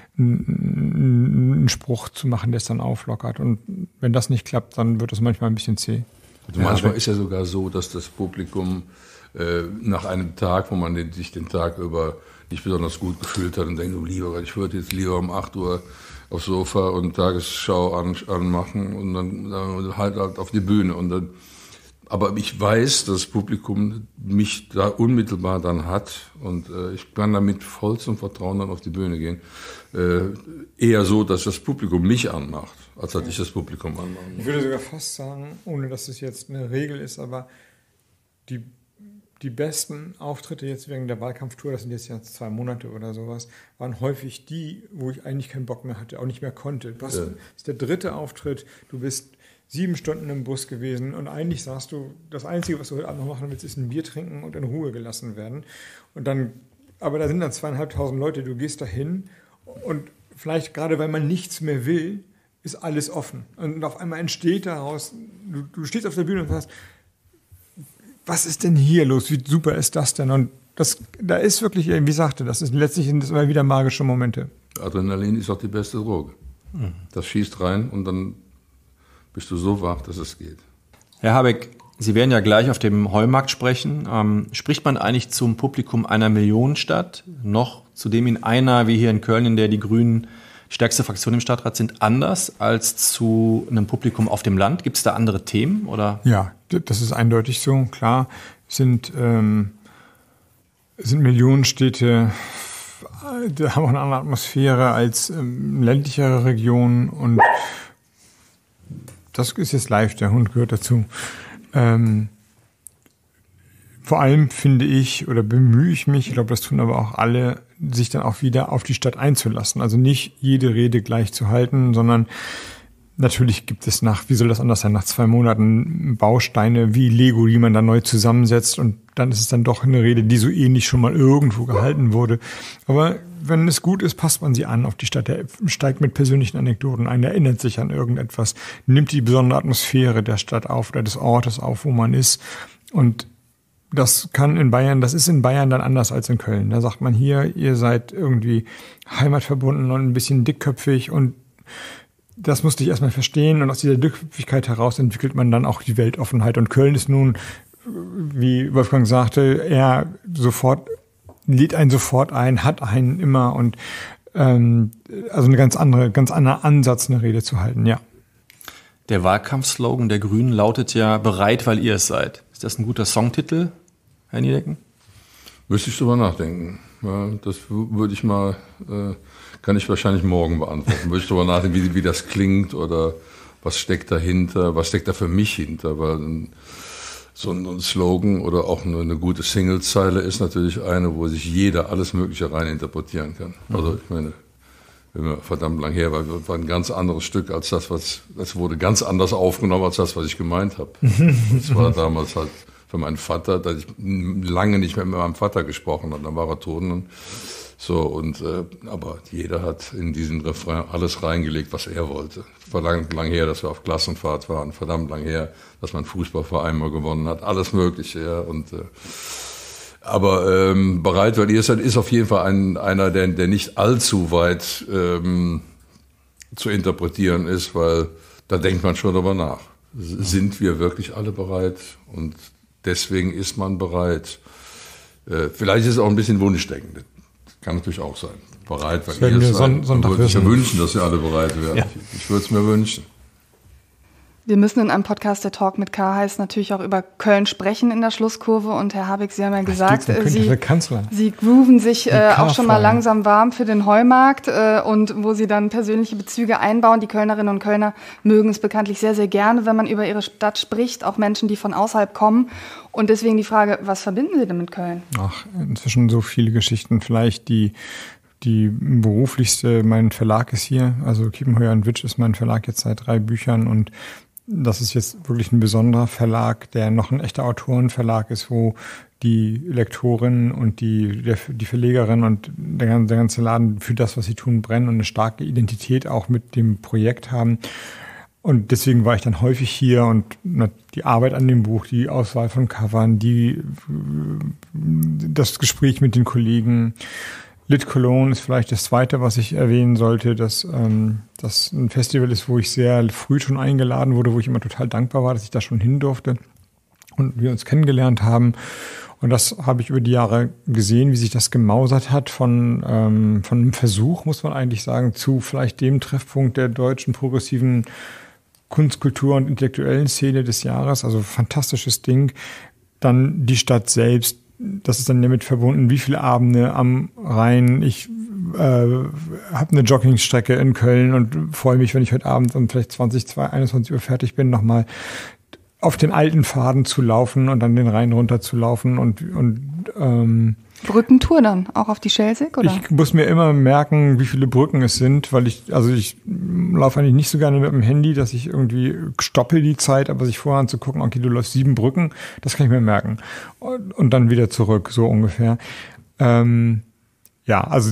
Speaker 4: einen Spruch zu machen, der es dann auflockert. Und wenn das nicht klappt, dann wird es manchmal ein bisschen zäh.
Speaker 3: Also manchmal ist ja sogar so, dass das Publikum äh, nach einem Tag, wo man den, sich den Tag über nicht besonders gut gefühlt hat und denkt, oh lieber Gott, ich würde jetzt lieber um acht Uhr aufs Sofa und Tagesschau an, anmachen und dann, dann halt, halt auf die Bühne. Und dann, aber ich weiß, dass das Publikum mich da unmittelbar dann hat und äh, ich kann damit vollstem Vertrauen dann auf die Bühne gehen. Äh, eher so, dass das Publikum mich anmacht, als dass ich das Publikum anmache.
Speaker 4: Ich würde sogar fast sagen, ohne dass es jetzt eine Regel ist, aber die, die besten Auftritte jetzt wegen der Wahlkampftour, das sind jetzt ja zwei Monate oder sowas, waren häufig die, wo ich eigentlich keinen Bock mehr hatte, auch nicht mehr konnte. Du hast, ja. Das ist der dritte Auftritt, du bist sieben Stunden im Bus gewesen und eigentlich sagst du, das Einzige, was du heute Abend noch machen willst, ist ein Bier trinken und in Ruhe gelassen werden. Und dann, aber da sind dann zweieinhalbtausend Leute, du gehst dahin und vielleicht gerade, weil man nichts mehr will, ist alles offen. Und auf einmal entsteht daraus, du, du stehst auf der Bühne und sagst, was ist denn hier los? Wie super ist das denn? Und das, da ist wirklich, wie sagte, das ist letztlich sind das immer wieder magische Momente.
Speaker 3: Adrenalin ist auch die beste Droge. Mhm. Das schießt rein und dann bist du so wach, dass es geht.
Speaker 5: Herr Habeck, Sie werden ja gleich auf dem Heumarkt sprechen. Ähm, spricht man eigentlich zum Publikum einer Millionenstadt noch, zudem in einer, wie hier in Köln, in der die Grünen stärkste Fraktion im Stadtrat sind, anders als zu einem Publikum auf dem Land? Gibt es da andere Themen? Oder?
Speaker 4: Ja, das ist eindeutig so. Klar sind, ähm, sind Millionenstädte, die haben auch eine andere Atmosphäre als ähm, ländlichere Regionen und das ist jetzt live, der Hund gehört dazu. Ähm, vor allem finde ich oder bemühe ich mich, ich glaube, das tun aber auch alle, sich dann auch wieder auf die Stadt einzulassen. Also nicht jede Rede gleich zu halten, sondern natürlich gibt es nach, wie soll das anders sein, nach zwei Monaten Bausteine wie Lego, die man dann neu zusammensetzt und dann ist es dann doch eine Rede, die so ähnlich schon mal irgendwo gehalten wurde. Aber wenn es gut ist, passt man sie an auf die Stadt. Er steigt mit persönlichen Anekdoten ein, erinnert sich an irgendetwas, nimmt die besondere Atmosphäre der Stadt auf oder des Ortes auf, wo man ist. Und das kann in Bayern, das ist in Bayern dann anders als in Köln. Da sagt man hier, ihr seid irgendwie heimatverbunden und ein bisschen dickköpfig und das musste ich erstmal verstehen und aus dieser Dickköpfigkeit heraus entwickelt man dann auch die Weltoffenheit. Und Köln ist nun, wie Wolfgang sagte, er sofort lädt einen sofort ein, hat einen immer und ähm, also eine ganz andere, ganz anderer Ansatz, eine Rede zu halten, ja.
Speaker 5: Der Wahlkampfslogan der Grünen lautet ja bereit, weil ihr es seid. Ist das ein guter Songtitel, Herr Niedecken?
Speaker 3: Müsste ich drüber nachdenken. Ja, das würde ich mal, äh, kann ich wahrscheinlich morgen beantworten. Würde ich drüber nachdenken, wie, wie das klingt oder was steckt dahinter, was steckt da für mich hinter, weil so ein Slogan oder auch eine, eine gute Singlezeile ist natürlich eine, wo sich jeder alles Mögliche rein interpretieren kann. Mhm. Also ich meine, wenn wir verdammt lang her, weil es war ein ganz anderes Stück als das, was, das wurde ganz anders aufgenommen als das, was ich gemeint habe. Das war damals halt für meinen Vater, dass ich lange nicht mehr mit meinem Vater gesprochen habe. Dann war er tot. Und so, und, äh, aber jeder hat in diesen Refrain alles reingelegt, was er wollte. Verdammt lang her, dass wir auf Klassenfahrt waren. Verdammt lang her, dass mein Fußballverein mal gewonnen hat. Alles Mögliche, ja. Und, äh, aber ähm, bereit, weil ihr seid, ist auf jeden Fall ein, einer, der, der nicht allzu weit ähm, zu interpretieren ist, weil da denkt man schon darüber nach. Sind wir wirklich alle bereit? Und deswegen ist man bereit. Äh, vielleicht ist es auch ein bisschen Wunschdenken. Kann natürlich auch sein. Bereit, weil ihr seid. Ich würde mir wünschen, dass ihr alle bereit wären. Ja. Ich, ich würde es mir wünschen.
Speaker 2: Wir müssen in einem Podcast, der Talk mit K heißt, natürlich auch über Köln sprechen in der Schlusskurve. Und Herr Habeck, Sie haben ja gesagt, Sie, Sie grooven sich äh, auch schon mal langsam warm für den Heumarkt äh, und wo Sie dann persönliche Bezüge einbauen. Die Kölnerinnen und Kölner mögen es bekanntlich sehr, sehr gerne, wenn man über ihre Stadt spricht, auch Menschen, die von außerhalb kommen. Und deswegen die Frage, was verbinden Sie denn mit Köln?
Speaker 4: Ach, inzwischen so viele Geschichten. Vielleicht die Die beruflichste, mein Verlag ist hier, also Kiepenheuer und Witsch ist mein Verlag jetzt seit drei Büchern und das ist jetzt wirklich ein besonderer Verlag, der noch ein echter Autorenverlag ist, wo die Lektorin und die, der, die Verlegerin und der ganze, der ganze Laden für das, was sie tun, brennen und eine starke Identität auch mit dem Projekt haben. Und deswegen war ich dann häufig hier und die Arbeit an dem Buch, die Auswahl von Covern, die, das Gespräch mit den Kollegen. Lit Cologne ist vielleicht das Zweite, was ich erwähnen sollte, dass ähm, das ein Festival ist, wo ich sehr früh schon eingeladen wurde, wo ich immer total dankbar war, dass ich da schon hin durfte und wir uns kennengelernt haben. Und das habe ich über die Jahre gesehen, wie sich das gemausert hat von, ähm, von einem Versuch, muss man eigentlich sagen, zu vielleicht dem Treffpunkt der deutschen progressiven Kunst-, Kultur- und intellektuellen Szene des Jahres. Also fantastisches Ding. Dann die Stadt selbst. Das ist dann damit verbunden, wie viele Abende am Rhein. Ich äh, habe eine Joggingstrecke in Köln und freue mich, wenn ich heute Abend um vielleicht zwanzig, einundzwanzig Uhr fertig bin, nochmal auf den alten Pfaden zu laufen und dann den Rhein runter zu laufen und, und ähm,
Speaker 2: Brückentour dann, auch auf die Schelsig, oder?
Speaker 4: Ich muss mir immer merken, wie viele Brücken es sind, weil ich, also ich laufe eigentlich nicht so gerne mit dem Handy, dass ich irgendwie stoppe die Zeit, aber sich vorher anzugucken, okay, du läufst sieben Brücken, das kann ich mir merken. Und, und dann wieder zurück, so ungefähr. Ähm, ja, also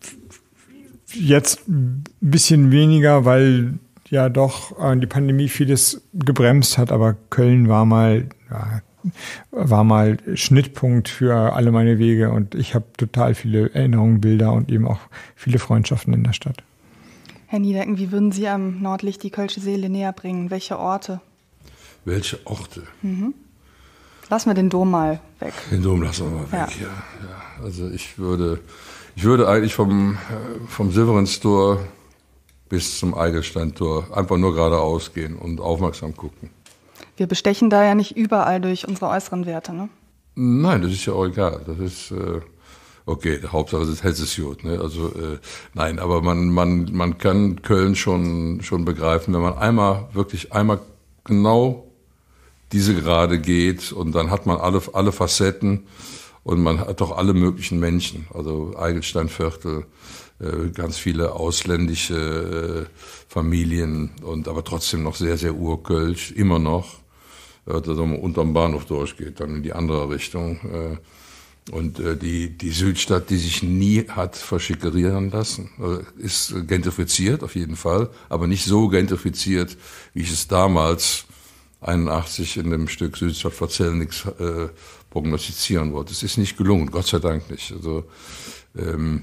Speaker 4: jetzt ein bisschen weniger, weil ja doch äh, die Pandemie vieles gebremst hat, aber Köln war mal, ja, war mal Schnittpunkt für alle meine Wege und ich habe total viele Erinnerungen, Bilder und eben auch viele Freundschaften in der Stadt.
Speaker 2: Herr Niedecken, wie würden Sie am Nordlicht die Kölsche Seele näher bringen? Welche Orte?
Speaker 3: Welche Orte?
Speaker 2: Mhm. Lassen wir den Dom mal weg.
Speaker 3: Den Dom lassen wir mal weg, ja. ja, ja. Also ich würde, ich würde eigentlich vom, vom Silverinstor bis zum Eigelsteintor einfach nur geradeaus gehen und aufmerksam gucken.
Speaker 2: Wir bestechen da ja nicht überall durch unsere äußeren Werte, ne?
Speaker 3: Nein, das ist ja auch egal. Das ist äh, okay. Die Hauptsache ist helles Jod, ne? Also äh, nein, aber man man man kann Köln schon schon begreifen, wenn man einmal wirklich einmal genau diese Gerade geht und dann hat man alle alle Facetten und man hat doch alle möglichen Menschen. Also Eigelsteinviertel, äh, ganz viele ausländische äh, Familien und aber trotzdem noch sehr sehr urkölsch, immer noch. Dass man unterm Bahnhof durchgeht, dann in die andere Richtung. Und die, die Südstadt, die sich nie hat verschickerieren lassen, ist gentrifiziert auf jeden Fall, aber nicht so gentrifiziert, wie ich es damals einundachtzig in dem Stück Südstadt vor Zellnix äh, prognostizieren wollte. Es ist nicht gelungen, Gott sei Dank nicht. Also ähm,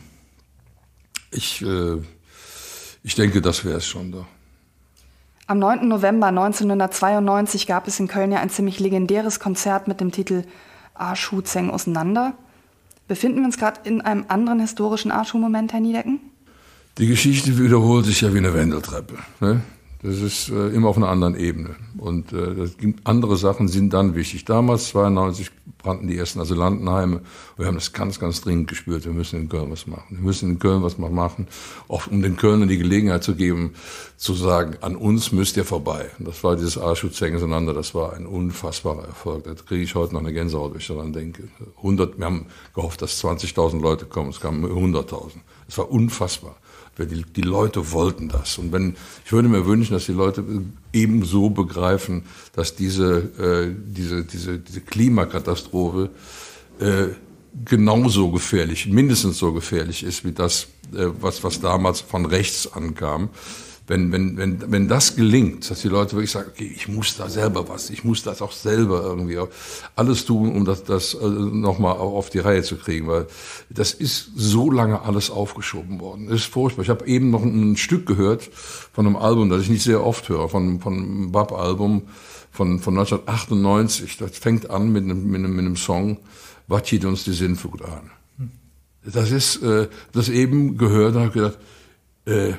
Speaker 3: ich, äh, ich denke, das wäre es schon da.
Speaker 2: Am neunten November neunzehnhundertzweiundneunzig gab es in Köln ja ein ziemlich legendäres Konzert mit dem Titel A-Schuh Zeng auseinander. Befinden wir uns gerade in einem anderen historischen A-Schuh-Moment, Herr Niedecken?
Speaker 3: Die Geschichte wiederholt sich ja wie eine Wendeltreppe. Ne? Das ist äh, immer auf einer anderen Ebene. Und äh, das, andere Sachen sind dann wichtig. Damals, zweiundneunzig, brannten die ersten Asylantenheime. Wir haben das ganz, ganz dringend gespürt. Wir müssen in Köln was machen. Wir müssen in Köln was machen, auch um den Kölnern die Gelegenheit zu geben, zu sagen, an uns müsst ihr vorbei. Und das war dieses A-Schuh Zeng auseinander. Das war ein unfassbarer Erfolg. Da kriege ich heute noch eine Gänsehaut, wenn ich daran denke. hundert, wir haben gehofft, dass zwanzigtausend Leute kommen. Es kamen hunderttausend. Es war unfassbar. Die, die Leute wollten das. Und wenn, ich würde mir wünschen, wünschen, dass die Leute ebenso begreifen, dass diese, äh, diese, diese, diese Klimakatastrophe äh, genauso gefährlich, mindestens so gefährlich ist wie das, äh, was, was damals von rechts ankam. Wenn, wenn, wenn, wenn das gelingt, dass die Leute wirklich sagen, okay, ich muss da selber was, ich muss das auch selber irgendwie alles tun, um das, das nochmal auf die Reihe zu kriegen, weil das ist so lange alles aufgeschoben worden. Das ist furchtbar. Ich habe eben noch ein Stück gehört von einem Album, das ich nicht sehr oft höre, von, von einem B A P-Album von, von neunzehnhundertachtundneunzig. Das fängt an mit einem, mit einem, mit einem Song, was geht uns die Sintflut an? Das ist, äh, das eben gehört, da habe ich gedacht, äh,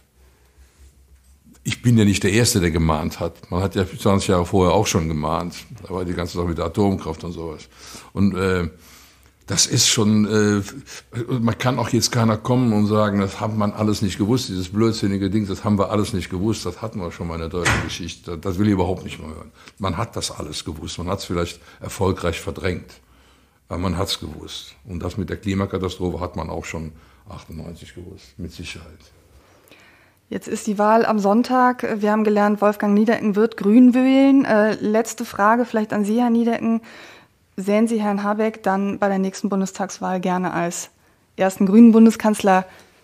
Speaker 3: ich bin ja nicht der Erste, der gemahnt hat. Man hat ja zwanzig Jahre vorher auch schon gemahnt. Da war die ganze Sache mit der Atomkraft und sowas. Und äh, das ist schon, äh, man kann auch jetzt keiner kommen und sagen, das hat man alles nicht gewusst, dieses blödsinnige Ding, das haben wir alles nicht gewusst, das hatten wir schon mal in der deutschen Geschichte. Das will ich überhaupt nicht mehr hören. Man hat das alles gewusst, man hat es vielleicht erfolgreich verdrängt, aber man hat es gewusst. Und das mit der Klimakatastrophe hat man auch schon achtundneunzig gewusst, mit Sicherheit.
Speaker 2: Jetzt ist die Wahl am Sonntag. Wir haben gelernt, Wolfgang Niedecken wird Grün wählen. Äh, letzte Frage vielleicht an Sie, Herr Niedecken. Sehen Sie Herrn Habeck dann bei der nächsten Bundestagswahl gerne als ersten grünen Bundeskanzler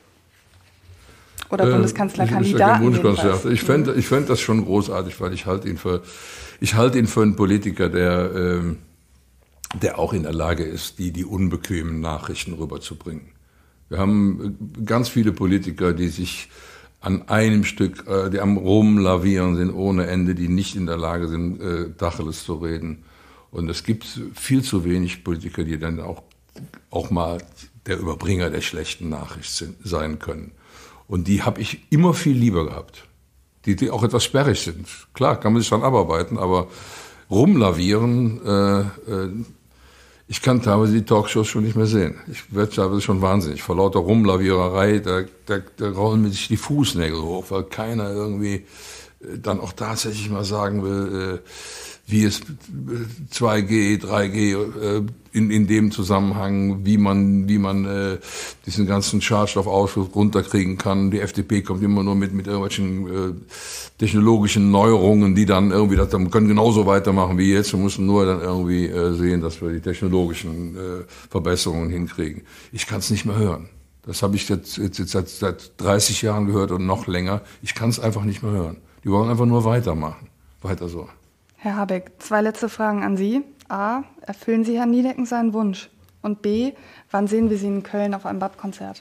Speaker 2: oder äh, Bundeskanzlerkandidaten?
Speaker 3: Bundeskanzler. Ich fände ich fänd das schon großartig, weil ich halte ihn für, ich halte ihn für einen Politiker, der, ähm, der auch in der Lage ist, die, die unbequemen Nachrichten rüberzubringen. Wir haben ganz viele Politiker, die sich an einem Stück, äh, die am Rumlavieren sind ohne Ende, die nicht in der Lage sind, äh, Tacheles zu reden. Und es gibt viel zu wenig Politiker, die dann auch, auch mal der Überbringer der schlechten Nachricht sind, sein können. Und die habe ich immer viel lieber gehabt. Die, die auch etwas sperrig sind. Klar, kann man sich dann abarbeiten, aber rumlavieren, äh, äh, ich kann teilweise die Talkshows schon nicht mehr sehen. Ich werde teilweise schon wahnsinnig. Vor lauter Rumlaviererei, da, da, da rollen mir sich die Fußnägel hoch, weil keiner irgendwie dann auch tatsächlich mal sagen will, äh, wie es zwei G, drei G äh, in, in dem Zusammenhang, wie man, wie man äh, diesen ganzen Schadstoffausstoß runterkriegen kann. Die F D P kommt immer nur mit, mit irgendwelchen äh, technologischen Neuerungen, die dann irgendwie, das, wir können genauso weitermachen wie jetzt. Wir müssen nur dann irgendwie äh, sehen, dass wir die technologischen äh, Verbesserungen hinkriegen. Ich kann es nicht mehr hören. Das habe ich jetzt, jetzt, jetzt seit, seit dreißig Jahren gehört und noch länger. Ich kann es einfach nicht mehr hören. Die wollen einfach nur weitermachen. Weiter so.
Speaker 2: Herr Habeck, zwei letzte Fragen an Sie. A, erfüllen Sie Herrn Niedecken seinen Wunsch? Und B, wann sehen wir Sie in Köln auf einem B A P-Konzert?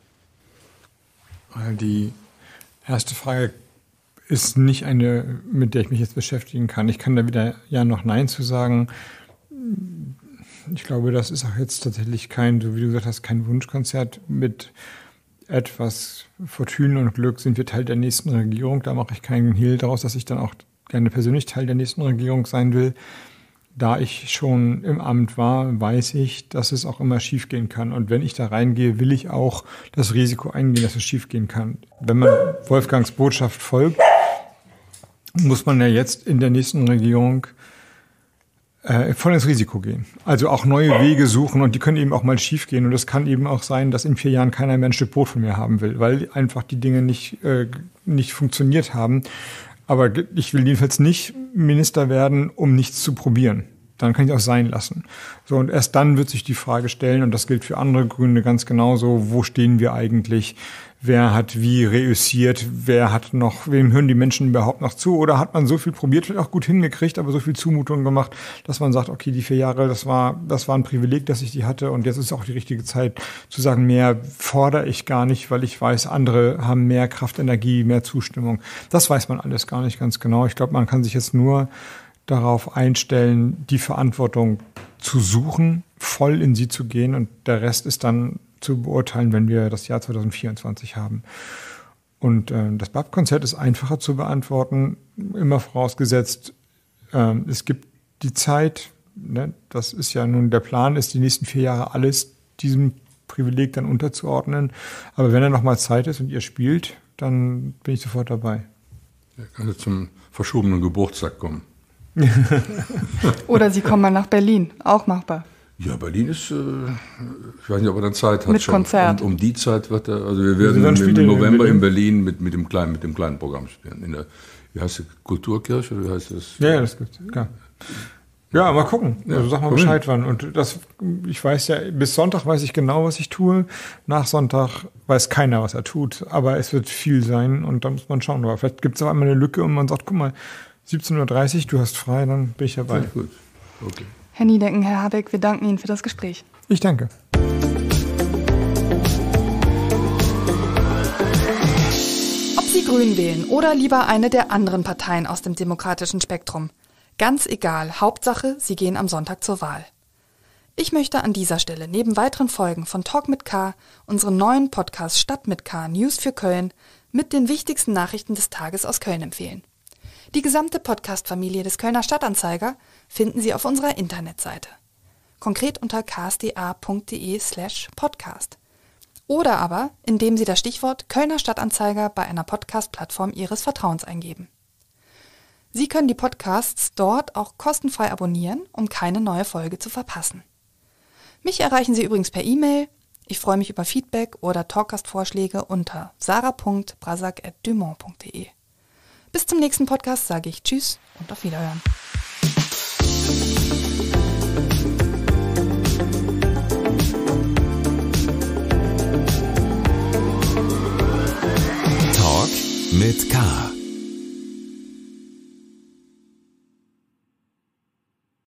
Speaker 4: Die erste Frage ist nicht eine, mit der ich mich jetzt beschäftigen kann. Ich kann da wieder ja noch Nein zu sagen. Ich glaube, das ist auch jetzt tatsächlich kein, so wie du gesagt hast, kein Wunschkonzert. Mit etwas Fortune und Glück sind wir Teil der nächsten Regierung. Da mache ich keinen Hehl daraus, dass ich dann auch gerne persönlich Teil der nächsten Regierung sein will. Da ich schon im Amt war, weiß ich, dass es auch immer schiefgehen kann. Und wenn ich da reingehe, will ich auch das Risiko eingehen, dass es schiefgehen kann. Wenn man Wolfgangs Botschaft folgt, muss man ja jetzt in der nächsten Regierung äh, voll ins Risiko gehen. Also auch neue Wege suchen und die können eben auch mal schiefgehen. Und es kann eben auch sein, dass in vier Jahren keiner mehr ein Stück Brot von mir haben will, weil einfach die Dinge nicht, äh, nicht funktioniert haben. Aber ich will jedenfalls nicht Minister werden, um nichts zu probieren. Dann kann ich es auch sein lassen. So, und erst dann wird sich die Frage stellen, und das gilt für andere Grüne ganz genauso, wo stehen wir eigentlich? Wer hat wie reüssiert? Wer hat noch, wem hören die Menschen überhaupt noch zu? Oder hat man so viel probiert, vielleicht auch gut hingekriegt, aber so viel Zumutungen gemacht, dass man sagt, okay, die vier Jahre, das war, das war ein Privileg, dass ich die hatte. Und jetzt ist auch die richtige Zeit zu sagen, mehr fordere ich gar nicht, weil ich weiß, andere haben mehr Kraft, Energie, mehr Zustimmung. Das weiß man alles gar nicht ganz genau. Ich glaube, man kann sich jetzt nur darauf einstellen, die Verantwortung zu suchen, voll in sie zu gehen, und der Rest ist dann zu beurteilen, wenn wir das Jahr zwanzig vierundzwanzig haben. Und äh, das B A P-Konzert ist einfacher zu beantworten, immer vorausgesetzt, äh, es gibt die Zeit, ne? Das ist ja nun der Plan, ist die nächsten vier Jahre alles diesem Privileg dann unterzuordnen. Aber wenn da noch mal Zeit ist und ihr spielt, dann bin ich sofort dabei.
Speaker 3: Er kann zum verschobenen Geburtstag kommen.
Speaker 2: Oder Sie kommen mal nach Berlin, auch machbar.
Speaker 3: Ja, Berlin ist, äh, ich weiß nicht, ob er dann Zeit hat.
Speaker 2: Mit
Speaker 3: schon.
Speaker 2: Konzert.
Speaker 3: Und um die Zeit wird er, also wir werden
Speaker 4: Wann spielt
Speaker 3: im
Speaker 4: ihr in
Speaker 3: November
Speaker 4: Berlin?
Speaker 3: in Berlin mit, mit, dem kleinen, mit dem kleinen Programm spielen. In der, wie heißt die, Kulturkirche oder wie heißt das?
Speaker 4: Ja, ja, das gibt's, klar. Ja, mal gucken.
Speaker 3: Ja,
Speaker 4: also sag mal
Speaker 3: komm
Speaker 4: Bescheid wann. Und das, ich weiß ja, bis Sonntag weiß ich genau, was ich tue. Nach Sonntag weiß keiner, was er tut. Aber es wird viel sein und da muss man schauen. Aber vielleicht gibt es auch einmal eine Lücke und man sagt, guck mal, siebzehn Uhr dreißig, du hast frei, dann bin ich dabei.
Speaker 3: Ja, gut, okay.
Speaker 2: Herr Niedecken, Herr Habeck, wir danken Ihnen für das Gespräch.
Speaker 4: Ich danke.
Speaker 2: Ob Sie Grün wählen oder lieber eine der anderen Parteien aus dem demokratischen Spektrum. Ganz egal, Hauptsache, Sie gehen am Sonntag zur Wahl. Ich möchte an dieser Stelle neben weiteren Folgen von Talk mit K unseren neuen Podcast Stadt mit K News für Köln mit den wichtigsten Nachrichten des Tages aus Köln empfehlen. Die gesamte Podcast-Familie des Kölner Stadtanzeiger finden Sie auf unserer Internetseite. Konkret unter ksda.de slash podcast. Oder aber, indem Sie das Stichwort Kölner Stadtanzeiger bei einer Podcast-Plattform Ihres Vertrauens eingeben. Sie können die Podcasts dort auch kostenfrei abonnieren, um keine neue Folge zu verpassen. Mich erreichen Sie übrigens per E-Mail. Ich freue mich über Feedback oder Talkgastvorschläge unter sarah punkt brasak at dumont punkt de. Bis zum nächsten Podcast sage ich Tschüss und auf Wiederhören.
Speaker 1: Talk mit K.